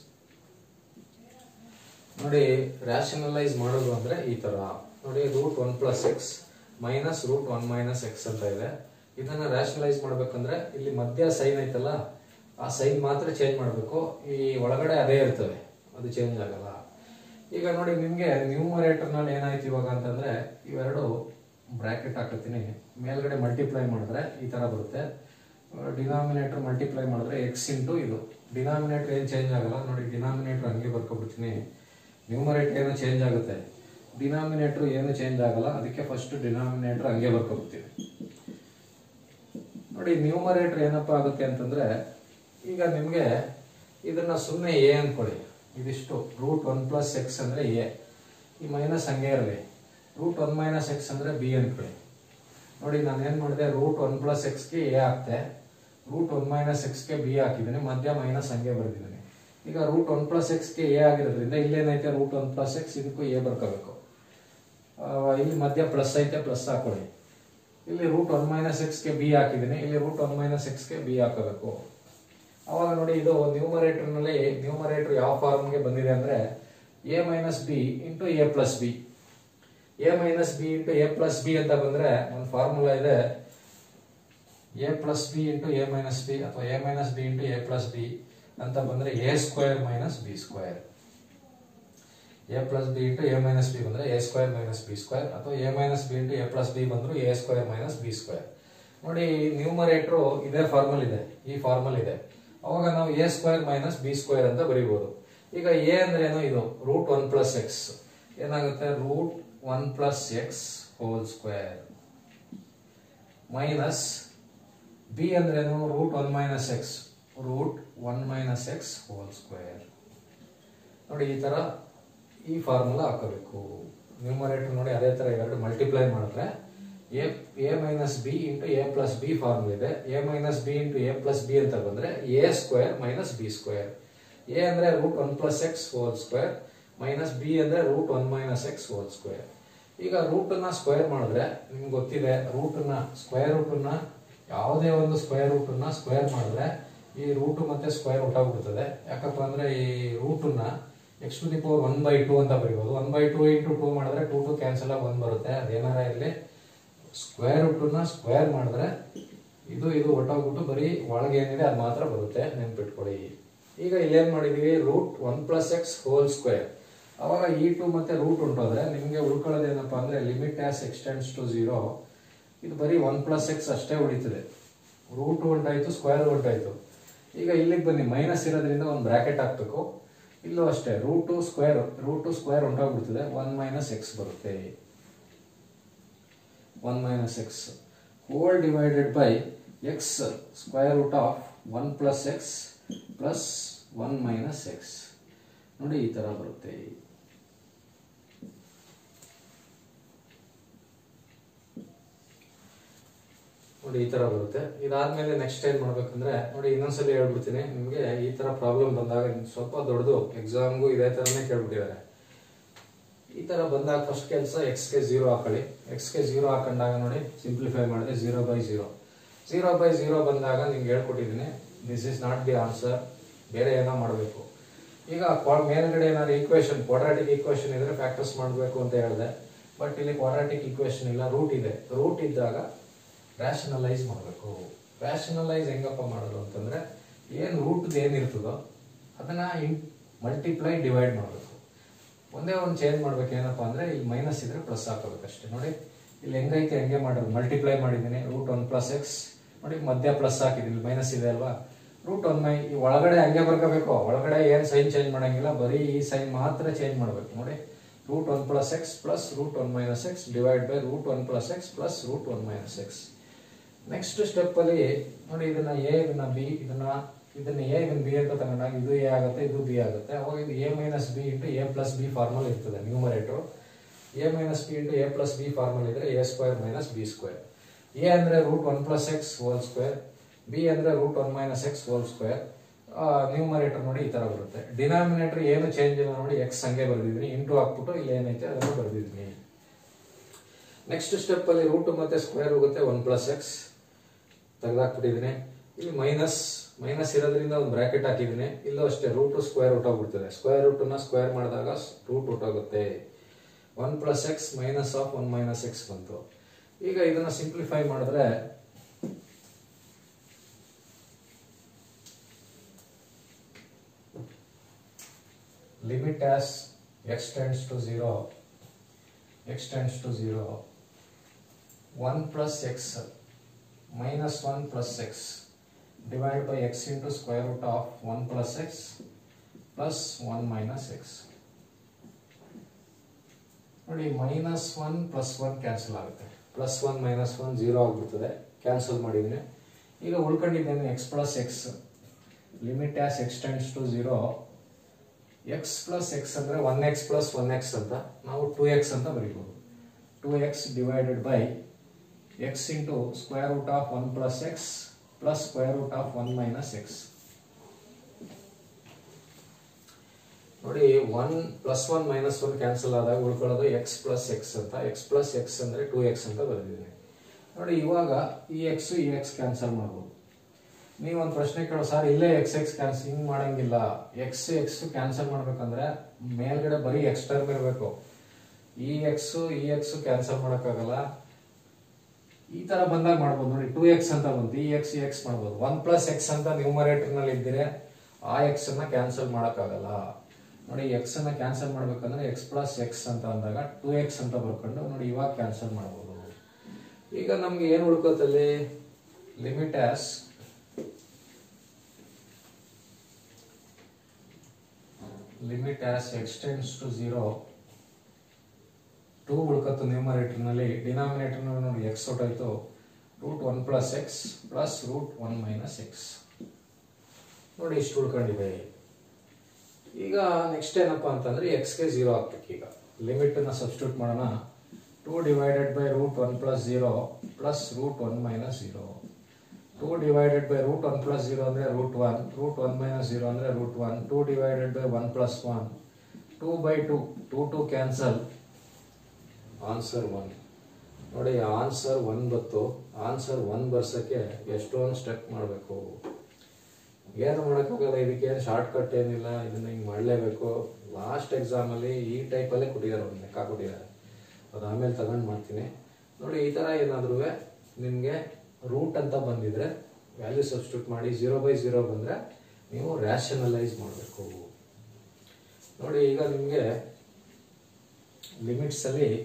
ನೋಡಿ ರ್ಯಾಷನಲೈಸ್ ಮಾಡೋದು ಅಂದ್ರೆ ಈ ತರ ನೋಡಿ, root 1 plus x minus root 1 minus x ಅಂತ ಇದೆ. ಇದನ್ನ ರ್ಯಾಷನಲೈಸ್ ಮಾಡ್ಬೇಕಂದ್ರೆ ಇಲ್ಲಿ ಮಧ್ಯ ಸೈನ್ ಐತಲ್ಲ, ಆ ಸೈನ್ ಮಾತ್ರ ಚೇಂಜ್ ಮಾಡಬೇಕು, ಈ ಒಳಗಡೆ ಅದೇ ಇರ್ತವೆ, ಅದು ಚೇಂಜ್ ಆಗಲ್ಲ. ಈಗ ನೋಡಿ ನಿಮ್ಗೆ ನ್ಯೂಮರೇಟರ್ ನಲ್ಲಿ ಏನಾಯ್ತು ಇವಾಗ ಅಂತಂದ್ರೆ, ಇವೆರಡು ಬ್ರಾಕೆಟ್ ಹಾಕತ್ತೀನಿ, ಮೇಲ್ಗಡೆ ಮಲ್ಟಿಪ್ಲೈ ಮಾಡಿದ್ರೆ ಈ ತರ ಬರುತ್ತೆ, ಡಿನಾಮಿನೇಟರ್ ಮಲ್ಟಿಪ್ಲೈ ಮಾಡಿದ್ರೆ ಎಕ್ಸ್ ಇಂಟು ಇದು. ಡಿನಾಮಿನೇಟರ್ ಏನು ಚೇಂಜ್ ಆಗಲ್ಲ ನೋಡಿ, ಡಿನಾಮಿನೇಟರ್ ಹಂಗೆ ಬರ್ಕೊಬಿಡ್ತೀನಿ. ನ್ಯೂಮರೇಟರ್ ಏನು ಚೇಂಜ್ ಆಗುತ್ತೆ, ಡಿನಾಮಿನೇಟರ್ ಏನು ಚೇಂಜ್ ಆಗಲ್ಲ, ಅದಕ್ಕೆ ಫಸ್ಟ್ ಡಿನಾಮಿನೇಟರ್ ಹಂಗೆ ಬರ್ಕೊಬಿಡ್ತೀನಿ. ನೋಡಿ ನ್ಯೂಮರೇಟರ್ ಏನಪ್ಪಾ ಆಗುತ್ತೆ ಅಂತಂದ್ರೆ, ಈಗ ನಿಮ್ಗೆ ಇದನ್ನ ಸುಮ್ಮನೆ ಎ ಅನ್ಕೊಳ್ಳಿ, ಇದಿಷ್ಟು ರೂಟ್ 1 ಪ್ಲಸ್ ಎಕ್ಸ್ ಅಂದ್ರೆ ಎ, ಈ ಮೈನಸ್ ಹಂಗೆ ಇರಲಿ, ರೂಟ್ 1 ಮೈನಸ್ ಎಕ್ಸ್ ಅಂದ್ರೆ ಬಿ ಅನ್ಕೊಳ್ಳಿ. ನೋಡಿ ನಾನು ಏನ್ ಮಾಡಿದೆ, ರೂಟ್ 1 ಪ್ಲಸ್ ಎಕ್ಸ್ಗೆ ಎ ಹಾಕ್ತೆ, ರೂಟ್ 1 ಮೈನಸ್ ಎಕ್ಸ್ಗೆ ಬಿ ಹಾಕಿದ್ದೀನಿ, ಮಧ್ಯ ಮೈನಸ್ ಹಂಗೆ ಬರ್ದಿದ್ದೀನಿ. ಈಗ ರೂಟ್ 1 ಪ್ಲಸ್ ಎಕ್ಸ್ಗೆ ಎ ಆಗಿರೋದ್ರಿಂದ ಇಲ್ಲೇನೈತೆ ರೂಟ್ 1 ಪ್ಲಸ್ ಎಕ್ಸ್, ಇದಕ್ಕೂ ಎ ಬರ್ಕೋಬೇಕು. ಇಲ್ಲಿ ಮಧ್ಯ ಪ್ಲಸ್ ಐತೆ, ಪ್ಲಸ್ ಹಾಕೊಳ್ಳಿ. ಇಲ್ಲಿ ರೂಟ್ 1 ಮೈನಸ್ ಎಕ್ಸ್ಗೆ ಬಿ ಹಾಕಿದ್ದೀನಿ, ಇಲ್ಲಿ ರೂಟ್ 1 ಮೈನಸ್ ಎಕ್ಸ್ಗೆ ಬಿ ಹಾಕಬೇಕು. ಅವಾಗ ನೋಡಿ ಇದು ನ್ಯೂಮರೇಟರ್ ನಲ್ಲಿ ನ್ಯೂಮರೇಟರ್ ಯಾವ ಫಾರ್ಮ್ಗೆ ಬಂದಿದೆ ಅಂದ್ರೆ A minus B into A plus B. A minus B into A plus B ಅಂತ ಬಂದ್ರೆ ಒಂದು ಫಾರ್ಮುಲಾ ಇದೆ, A plus B into A minus B ಅಥವಾ A minus B into A plus B ಅಂತ ಬಂದ್ರೆ A square minus B square. A plus B into A minus B ಬಂದ್ರೆ A square minus B square, ಅಥವಾ A minus B into A plus B ಬಂದ್ರು A square minus B square. ನೋಡಿ ನ್ಯೂಮರೇಟರ್ ಇದೇ ಫಾರ್ಮಲ್ ಇದೆ, ಈ ಫಾರ್ಮಲ್ ಇದೆ, ಅವಾಗ ನಾವು A square minus B square ಅಂತ ಬರೀಬಹುದು. ಈಗ ಎ ಅಂದ್ರೆ ಏನು, ಇದು ರೂಟ್ 1 ಪ್ಲಸ್ ಎಕ್ಸ್ ಏನಾಗುತ್ತೆ, root 1 plus x whole square, minus B ಅಂದ್ರೆ ಏನು, root 1 minus x, root 1 minus x whole square. ನೋಡಿ ಈ ತರ ಈ ಫಾರ್ಮುಲಾ ಹಾಕಬೇಕು. ನ್ಯೂಮರೇಟರ್ ನೋಡಿ ಅದೇ ತರ ಎರಡು ಮಲ್ಟಿಪ್ಲೈ ಮಾಡಿದ್ರೆ A minus B into A plus B formula ಇದೆ, A minus B into A plus B ಅಂತ ಬಂದ್ರೆ A square minus B square. A ಅಂದ್ರೆ root 1 plus x whole square, minus B ಅಂದ್ರೆ root 1 minus x whole square. ಈಗ ರೂಟ್ ನ ಸ್ಕ್ವೇರ್ ಮಾಡಿದ್ರೆ ನಿಮ್ಗೆ ಗೊತ್ತಿದೆ, ರೂಟ್ ನ ಸ್ಕ್ವೇರ್ ರೂಟ್ ನ ಯಾವುದೇ ಒಂದು ಸ್ಕ್ವೇರ್ ರೂಟ್ ನ ಸ್ಕ್ವೇರ್ ಮಾಡಿದ್ರೆ ಈ ರೂಟ್ ಮತ್ತೆ ಸ್ಕ್ವೇರ್ ಹೊಟ್ಟಾಗ್ಬಿಡ್ತದೆ. ಯಾಕಪ್ಪ ಅಂದ್ರೆ ಈ ರೂಟ್ ನ ಎಕ್ಸ್ ಟು ದಿ ಪವರ್ 1/2 ಅಂತ ಬರೀಬಹುದು. 1/2 ಇಂಟು 2 ಮಾಡಿದ್ರೆ 2 ಕ್ಯಾನ್ಸಲ್ ಆಗಿ 1 ಬರುತ್ತೆ. ಅದೇನಾರ ಇರಲಿ, ಸ್ಕ್ವೇರ್ ರೂಟ್ ನ ಸ್ಕ್ವೇರ್ ಮಾಡಿದ್ರೆ ಇದು ಹೊಟ್ಟೋಗ್ಬಿಟ್ಟು ಬರೀ ಒಳಗೆ ಏನಿದೆ ಅದು ಮಾತ್ರ ಬರುತ್ತೆ, ನೆನ್ಪಿಟ್ಕೊಳ್ಳಿ. ಈಗ ಇಲ್ಲೇನ್ ಮಾಡಿದೀವಿ, root 1 plus x whole square. ಅವಾಗ ಈ 2 ಮತ್ತೆ ರೂಟ್ ಉಂಟೋದ್ರೆ ನಿಮ್ಗೆ ಉಳ್ಕೊಳ್ಳೋದು ಏನಪ್ಪಾ ಅಂದ್ರೆ ಲಿಮಿಟ್ ಆಸ್ ಎಕ್ಸ್ಟೆಂಡ್ಸ್ ಟು 0, ಇದು ಬರೀ 1 ಪ್ಲಸ್ ಎಕ್ಸ್ ಅಷ್ಟೇ ಉಳಿತದೆ. ರೂಟ್ ಹೊಂಟಾಯ್ತು, ಸ್ಕ್ವೇರ್ ಹೊಂಟಾಯ್ತು. ಈಗ ಇಲ್ಲಿಗೆ ಬನ್ನಿ, ಮೈನಸ್ ಇರೋದ್ರಿಂದ ಒಂದು ಬ್ರಾಕೆಟ್ ಹಾಕ್ಬೇಕು. ಇಲ್ಲೂ ಅಷ್ಟೇ, ರೂಟ್ ಸ್ಕ್ವೇರ್ ಹೊಂಟೋಗ್ಬಿಡ್ತದೆ, 1 ಮೈನಸ್ ಎಕ್ಸ್ ಬರುತ್ತೆ. 1 minus x whole divided by x square root of 1 plus x plus 1 minus x. ನೋಡಿ ಈ ತರ ಬರುತ್ತೆ. ನೋಡಿ ಈ ತರ ಬರುತ್ತೆ. ಇದಾದ್ಮೇಲೆ ನೆಕ್ಸ್ಟ್ ಏನ್ ಮಾಡ್ಬೇಕಂದ್ರೆ, ನೋಡಿ ಇನ್ನೊಂದ್ಸಲಿ ಹೇಳ್ಬಿಡ್ತೀನಿ ನಿಮ್ಗೆ, ಈ ತರ ಪ್ರಾಬ್ಲಮ್ ಬಂದಾಗ ಸ್ವಲ್ಪ ದೊಡ್ಡದು ಎಕ್ಸಾಮ್ಗೂ ಇದೇ ತರನೇ ಕೇಳ್ಬಿಟ್ಟಿದ್ದಾರೆ. ಈ ತರ ಬಂದಾಗ ಫಸ್ಟ್ ಕೆಲಸ ಎಕ್ಸ್ಗೆ 0 ಹಾಕೊಳ್ಳಿ. ಎಕ್ಸ್ಗೆ 0 ಹಾಕೊಂಡಾಗ ನೋಡಿ ಸಿಂಪ್ಲಿಫೈ ಮಾಡಿದ್ರೆ 0/0. 0/0 ಬಂದಾಗ ನಿಮ್ಗೆ ಹೇಳ್ಕೊಟ್ಟಿದ್ದೀನಿ, this is not the answer, ಬೇರೆ ಏನೋ ಮಾಡಬೇಕು. ಈಗ ಮೇಲ್ಗಡೆ ಏನಾದ್ರು ಈಕ್ವೇಶನ್, ಕ್ವಾಡ್ರಾಟಿಕ್ ಈಕ್ವೇಶನ್ ಇದ್ರೆ ಫ್ಯಾಕ್ಟರ್ಸ್ ಮಾಡಬೇಕು ಅಂತ ಹೇಳಿದೆ. ಬಟ್ ಇಲ್ಲಿ ಕ್ವಾಡ್ರಾಟಿಕ್ ಈಕ್ವೇಶನ್ ಇಲ್ಲ, ರೂಟ್ ಇದೆ. ರೂಟ್ ಇದ್ದಾಗ ರ್ಯಾಷನಲೈಸ್ ಮಾಡಬೇಕು. ರ್ಯಾಷನಲೈಸ್ ಹೆಂಗಪ್ಪ ಮಾಡೋದು ಅಂತಂದ್ರೆ, ಏನು ರೂಟ್ ಏನಿರ್ತದೋ ಅದನ್ನ ಮಲ್ಟಿಪ್ಲೈ ಡಿವೈಡ್ ಮಾಡಬೇಕು. ಒಂದೇ ಒಂದು ಚೇಂಜ್ ಮಾಡ್ಬೇಕು, ಏನಪ್ಪಾ ಅಂದ್ರೆ ಇಲ್ಲಿ ಮೈನಸ್ ಇದ್ರೆ ಪ್ಲಸ್ ಹಾಕೋಬೇಕಷ್ಟೇ. ನೋಡಿ ಇಲ್ಲಿ ಹೆಂಗೈತೆ ಹಂಗೆ ಮಾಡೋದು, ಮಲ್ಟಿಪ್ಲೈ ಮಾಡಿದ್ದೀನಿ, ರೂಟ್ 1 ಪ್ಲಸ್ ಎಕ್ಸ್ ನೋಡಿ ಮಧ್ಯ ಪ್ಲಸ್ ಹಾಕಿದ್ದೀನಿ, ಮೈನಸ್ ಇದೆ ಅಲ್ವಾ, ರೂಟ್ 1 ಈ ಒಳಗಡೆ ಹಂಗೆ ಬರ್ಕೋಬೇಕು. ಒಳಗಡೆ ಏನ್ ಸೈನ್ ಚೇಂಜ್ ಮಾಡಂಗಿಲ್ಲ, ಬರೀ ಈ ಸೈನ್ ಮಾತ್ರ ಚೇಂಜ್ ಮಾಡ್ಬೇಕು. ನೋಡಿ root 1 plus x plus root 1 minus x divide by root 1 plus x plus root 1 minus x. Next step ಅಲ್ಲಿ ನೋಡಿ ಇದನ್ನ ಎ, ಇದನ್ನ ಬಿ, ಇದನ್ನ ಎ, ಇದನ್ನ ಬಿ ಅಂತ ತಗೊಂಡಾಗ ಇದು ಎ ಆಗುತ್ತೆ, ಇದು ಬಿ ಆಗುತ್ತೆ. ಅವಾಗ ಇದು A minus B into A plus B formula ಇರ್ತದೆ numerator. A minus B into A plus B formula ಇದ್ರೆ A square minus B square. A ಅಂದ್ರೆ root 1 plus x whole square, B ಅಂದ್ರೆ root 1 minus x whole square. Numerator ನೋಡಿ ಈ ತರ ಬರುತ್ತೆ. ಡಿನಾಮಿನೇಟರ್ ಏನು ಚೇಂಜ್ ಇಲ್ಲ ನೋಡಿ, ಎಕ್ಸ್ ಹಂಗೆ ಬರ್ದಿದ್ದೀನಿ, ಇಂಟು ಹಾಕ್ಬಿಟ್ಟು ಇಲ್ಲಿ ಏನೈತೆ ಅದನ್ನು ಬರ್ದಿದ್ದೀನಿ. ನೆಕ್ಸ್ಟ್ ಸ್ಟೆಪ್ ಅಲ್ಲಿ ರೂಟ್ ಮತ್ತೆ ಸ್ಕ್ವೇರ್ ಹೋಗುತ್ತೆ, 1 ಪ್ಲಸ್ ಎಕ್ಸ್ ತೆಗೆದಾಕ್ಬಿಟ್ಟಿದ್ದೀನಿ. ಇಲ್ಲಿ ಮೈನಸ್ ಮೈನಸ್ ಇರೋದ್ರಿಂದ ಒಂದು ಬ್ರಾಕೆಟ್ ಹಾಕಿದ್ದೀನಿ. ಇಲ್ಲೂ ಅಷ್ಟೇ ರೂಟ್ ಸ್ಕ್ವೇರ್ ರೂಟ್ ಹೋಗ್ಬಿಡ್ತದೆ. ಸ್ಕ್ವೇರ್ ರೂಟ್ ಅನ್ನ ಸ್ಕ್ವೇರ್ ಮಾಡಿದಾಗ ರೂಟ್ ರೂಟ್ ಆಗುತ್ತೆ. 1 + x ಮೈನಸ್ ಆಫ್ 1 - x ಬಂತು. ಈಗ ಇದನ್ನ ಸಿಂಪ್ಲಿಫೈ ಮಾಡಿದ್ರೆ limit as x tends to 0, 1 + x minus 1 + x divided by x into square root of 1 + x plus 1 - x. ನೋಡಿ -1 + 1 ಕ್ಯಾನ್ಸಲ್ ಆಗುತ್ತೆ. +1 - 1 0 ಆಗ್ಬಿಡ್ತದೆ. ಕ್ಯಾನ್ಸಲ್ ಮಾಡಿದ್ದೀನಿ. ಈಗ ಉಳ್ಕೊಂಡಿದ್ದೇನೆ x + x limit as x tends to 0, x + x ಅಂದ್ರೆ 1x + 1x ಅಂತ ನಾವು 2x ಅಂತ ಬರೀಬಹುದು. 2x divided by x into square root of 1 + x plus square root of 1 - x. ನೋಡಿ 1 + 1 - 1 ಕ್ಯಾನ್ಸಲ್ ಆದಾಗ ಉಳ್ಕೊಳ್ಳೋದು x + x ಅಂತ. x + x ಅಂದ್ರೆ 2x ಅಂತ ಬರೆದಿದ್ದೀನಿ. ನೋಡಿ ಇವಾಗ ಈ x ಈ x ಕ್ಯಾನ್ಸಲ್ ಮಾಡಬಹುದು. ನೀವು ಒಂದು ಪ್ರಶ್ನೆ ಕೇಳೋ ಸರ್ ಇಲ್ಲೇ x ಕ್ಯಾನ್ಸಲ್ ಹಿಂಗ್ ಮಾಡಂಗಿಲ್ಲ. x ಕ್ಯಾನ್ಸಲ್ ಮಾಡ್ಬೇಕಂದ್ರೆ ಮೇಲ್ಗಡೆ ಬರೀ x ಟರ್ಮ್ ಇರಬೇಕು. ಈ x ಕ್ಯಾನ್ಸಲ್ ಮಾಡಕ್ಕಾಗಲ್ಲ. ಈ ತರ ಬಂದಾಗ ಮಾಡ್ಬೋದು. ನೋಡಿ 2x ಅಂತ ಬಂತು. ಈ x ಮಾಡ್ಬೋದು. 1 + x ಅಂತ ನ್ಯೂಮರೇಟರ್ ನಲ್ಲಿ ಇದ್ದರೆ ಆ x ಅನ್ನ ಕ್ಯಾನ್ಸಲ್ ಮಾಡಕ್ಕಾಗಲ್ಲ. ನೋಡಿ x ಅನ್ನ ಕ್ಯಾನ್ಸಲ್ ಮಾಡ್ಬೇಕಂದ್ರೆ x + x ಅಂತ ಅಂದಾಗ 2x ಅಂತ ಬರ್ಕೊಂಡು ನೋಡಿ ಇವಾಗ ಕ್ಯಾನ್ಸಲ್ ಮಾಡ್ಬೋದು. ಈಗ ನಮ್ಗೆ ಏನ್ ಉಳ್ಕೋತಲ್ಲಿ limit as x tends to 0, 2 ಉಳ್ಕತ್ತು ನ್ಯೂಮರೇಟರ್ ನಲ್ಲಿ. ಡಿನಾಮಿನೇಟರ್ ನಲ್ಲಿ ನೋಡಿ x ಹೊರಟೋಯ್ತು. √1 + x plus √1 - x. ನೋಡಿ ಇಷ್ಟು ಉಳ್ಕೊಂಡಿದೆ. ಈಗ ನೆಕ್ಸ್ಟ್ ಏನಪ್ಪಾ ಅಂತಂದ್ರೆ x ಗೆ 0 ಆಗ್ಬೇಕು. ಈಗ ಲಿಮಿಟ್ ಅನ್ನ ಸಬ್ಸ್ಟಿಟ್ಯೂಟ್ ಮಾಡೋಣ. 2 divided by √1 + 0 plus √1 - 0. 2 divided by √1 + 0 ಅಂದ್ರೆ √1, √1 - 0 ಅಂದ್ರೆ √1. 2 divided by 1 + 1, 2/2, 2 ಕ್ಯಾನ್ಸಲ್. ಆನ್ಸರ್ 1. ನೋಡಿ ಆನ್ಸರ್ 1 ಬತ್ತು. ಆನ್ಸರ್ 1 ಬರ್ಸಕ್ಕೆ ಎಷ್ಟೊಂದು ಸ್ಟೆಪ್ ಮಾಡಬೇಕು. ಏನು ಮಾಡೋಕ್ಕಾಗಲ್ಲ. ಇದಕ್ಕೇನು ಶಾರ್ಟ್ ಕಟ್ ಏನಿಲ್ಲ. ಇದನ್ನ ಹಿಂಗೆ ಮಾಡಲೇಬೇಕು. ಲಾಸ್ಟ್ ಎಕ್ಸಾಮ್ ಅಲ್ಲಿ ಈ ಟೈಪ್ ಅಲ್ಲೇ ಕೊಟ್ಟಿದ್ದಾರೆ, ಒಂದು ಲೆಕ್ಕ ಕೊಟ್ಟಿದ್ದಾರೆ. ಅದು ಆಮೇಲೆ ತಗೊಂಡು ಮಾಡ್ತೀನಿ. ನೋಡಿ ಈ ತರ ಏನಾದ್ರೂ ನಿಮ್ಗೆ ರೂಟ್ ಅಂತ ಬಂದಿದ್ರೆ ವ್ಯಾಲ್ಯೂ ಸಬ್ಸ್ಟಿಟ್ಯೂಟ್ ಮಾಡಿ. 0/0 ಬಂದ್ರೆ ನೀವು ರ್ಯಾಷನಲೈಸ್ ಮಾಡಬೇಕು. ನೋಡಿ ಈಗ ನಿಮ್ಗೆ ಲಿಮಿಟ್ಸ್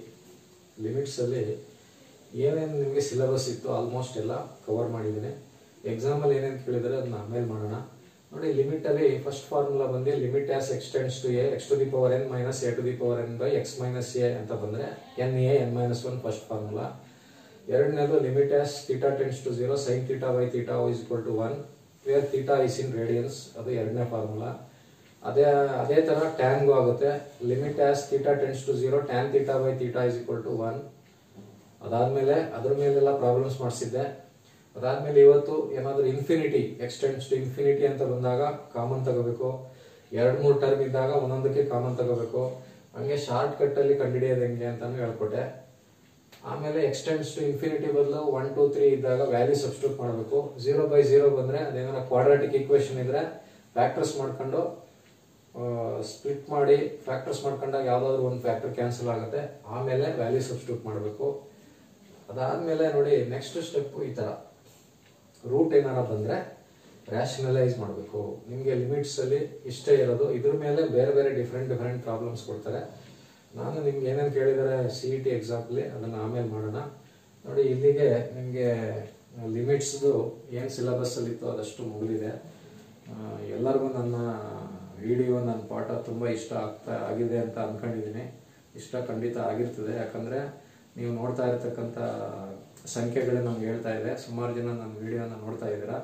ಅಲ್ಲಿ ಏನೇನು ನಿಮಗೆ ಸಿಲೆಬಸ್ ಇತ್ತು ಆಲ್ಮೋಸ್ಟ್ ಎಲ್ಲ ಕವರ್ ಮಾಡಿದ್ದೀನಿ. ಎಕ್ಸಾಮ್ ಅಲ್ಲಿ ಏನೇನು ಕೇಳಿದರೆ ಅದನ್ನ ಆಮೇಲೆ ಮಾಡೋಣ. ನೋಡಿ ಲಿಮಿಟ್ ಅಲ್ಲಿ ಫಸ್ಟ್ ಫಾರ್ಮುಲಾ ಬಂದು limit as x tends to a, x to the power n minus a to the power n by x minus a ಅಂತ ಬಂದ್ರೆ n a n - 1 first formula. ಎರಡನೇದು limit as θ tends to 0, sin θ by θ is equal to 1 where θ is in radians, ಅದು ಎರಡನೇ ಫಾರ್ಮುಲಾ. ಅದೇ ತರ ಟ್ಯಾನ್ ಗೂ ಆಗುತ್ತೆ. Limit as θ tends to 0, tan θ by θ is equal to 1. ಅದಾದ್ಮೇಲೆ ಅದ್ರ ಮೇಲೆಲ್ಲ ಪ್ರಾಬ್ಲಮ್ಸ್ ಮಾಡಿಸಿದ್ದೆ. ಅದಾದ್ಮೇಲೆ ಇವತ್ತು ಏನಾದ್ರೂ infinity x tends to infinity ಅಂತ ಬಂದಾಗ ಕಾಮನ್ ತಗೋಬೇಕು. 2-3 ಟರ್ಮ್ ಇದ್ದಾಗ ಒಂದೊಂದಕ್ಕೆ ಕಾಮನ್ ತಗೋಬೇಕು. ಹಂಗೆ ಶಾರ್ಟ್ ಕಟ್ ಅಲ್ಲಿ ಕಂಡುಹಿಡಿಯೋದು ಹೆಂಗೆ ಅಂತಾನು ಹೇಳ್ಕೊಟ್ಟೆ. ಆಮೇಲೆ x tends to infinity ಬದಲು 1 2 3 ಇದ್ದಾಗ ವ್ಯಾಲ್ಯೂ ಸಬ್ಸ್ಟಿಟ್ಯೂಟ್ ಮಾಡಬೇಕು. 0/0 ಬಂದ್ರೆ ಅದೇನಾರ ಕ್ವಾಡ್ರಾಟಿಕ್ ಈಕ್ವೇಶನ್ ಇದ್ರೆ ಫ್ಯಾಕ್ಟರ್ಸ್ ಮಾಡ್ಕೊಂಡು ಸ್ಪ್ಲಿಟ್ ಮಾಡಿ ಫ್ಯಾಕ್ಟರ್ಸ್ ಮಾಡ್ಕೊಂಡಾಗ ಯಾವ್ದಾದ್ರು ಒಂದು ಫ್ಯಾಕ್ಟರ್ ಕ್ಯಾನ್ಸಲ್ ಆಗುತ್ತೆ. ಆಮೇಲೆ ವ್ಯಾಲ್ಯೂ ಸಬ್ಸ್ಟಿಟ್ಯೂಟ್ ಮಾಡಬೇಕು. ಅದಾದ್ಮೇಲೆ ನೋಡಿ ನೆಕ್ಸ್ಟ್ ಸ್ಟೆಪ್ ಈ ತರ ರೂಟ್ ಏನಾರ ಬಂದ್ರೆ ರ್ಯಾಷನಲೈಸ್ ಮಾಡಬೇಕು. ನಿಮ್ಗೆ ಲಿಮಿಟ್ಸ್ ಅಲ್ಲಿ ಇಷ್ಟೇ ಇರೋದು. ಇದ್ರ ಮೇಲೆ ಬೇರೆ ಬೇರೆ ಡಿಫ್ರೆಂಟ್ ಪ್ರಾಬ್ಲಮ್ಸ್ ಕೊಡ್ತಾರೆ. ನಾನು ನಿಮ್ಗೆ ಏನೇನು ಕೇಳಿದರೆ CET ಎಕ್ಸಾಂಪಲ್ ಅದನ್ನ ಆಮೇಲೆ ಮಾಡೋಣ. ನೋಡಿ ಇಲ್ಲಿಗೆ ನಿಮ್ಗೆ ಲಿಮಿಟ್ಸ್ದು ಏನು ಸಿಲೆಬಸ್ ಅಲ್ಲಿ ಇತ್ತು ಅದಷ್ಟು ಮುಗಿದಿದೆ. ಎಲ್ಲರಿಗೂ ನನ್ನ ವಿಡಿಯೋ ನನ್ನ ಪಾಠ ತುಂಬಾ ಇಷ್ಟ ಆಗಿದೆ ಅಂತ ಅನ್ಕೊಂಡಿದ್ದೀನಿ. ಇಷ್ಟ ಖಂಡಿತ ಆಗಿರ್ತದೆ. ಯಾಕಂದ್ರೆ ನೀವು ನೋಡ್ತಾ ಇರತಕ್ಕಂಥ ಸಂಖ್ಯೆಗಳೇ ನಮ್ಗೆ ಹೇಳ್ತಾ ಇದೆ. ಸುಮಾರು ಜನ ನನ್ನ ವಿಡಿಯೋನ ನೋಡ್ತಾ ಇದ್ದೀರಾ.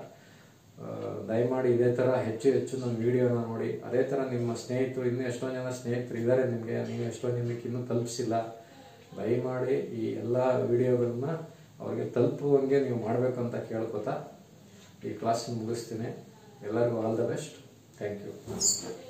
ದಯಮಾಡಿ ಇದೇ ತರ ಹೆಚ್ಚು ನನ್ನ ವಿಡಿಯೋನ ನೋಡಿ. ಅದೇ ತರ ನಿಮ್ಮ ಸ್ನೇಹಿತರು, ಇನ್ನೂ ಎಷ್ಟೊಂದು ಜನ ಸ್ನೇಹಿತರು ಇದ್ದಾರೆ ನಿಮಗೆ, ನೀವು ಎಷ್ಟೊಂದು ಜನಕ್ಕೆ ಇನ್ನೂ ತಲುಪಿಸಿಲ್ಲ. ದಯಮಾಡಿ ಈ ಎಲ್ಲ ವಿಡಿಯೋಗಳನ್ನ ಅವ್ರಿಗೆ ತಲುಪುವಂಗೆ ನೀವು ಮಾಡಬೇಕು ಅಂತ ಕೇಳ್ಕೊತಾ ಈ ಕ್ಲಾಸ್ ಮುಗಿಸ್ತೀನಿ. ಎಲ್ಲರಿಗೂ all the best. Thank you.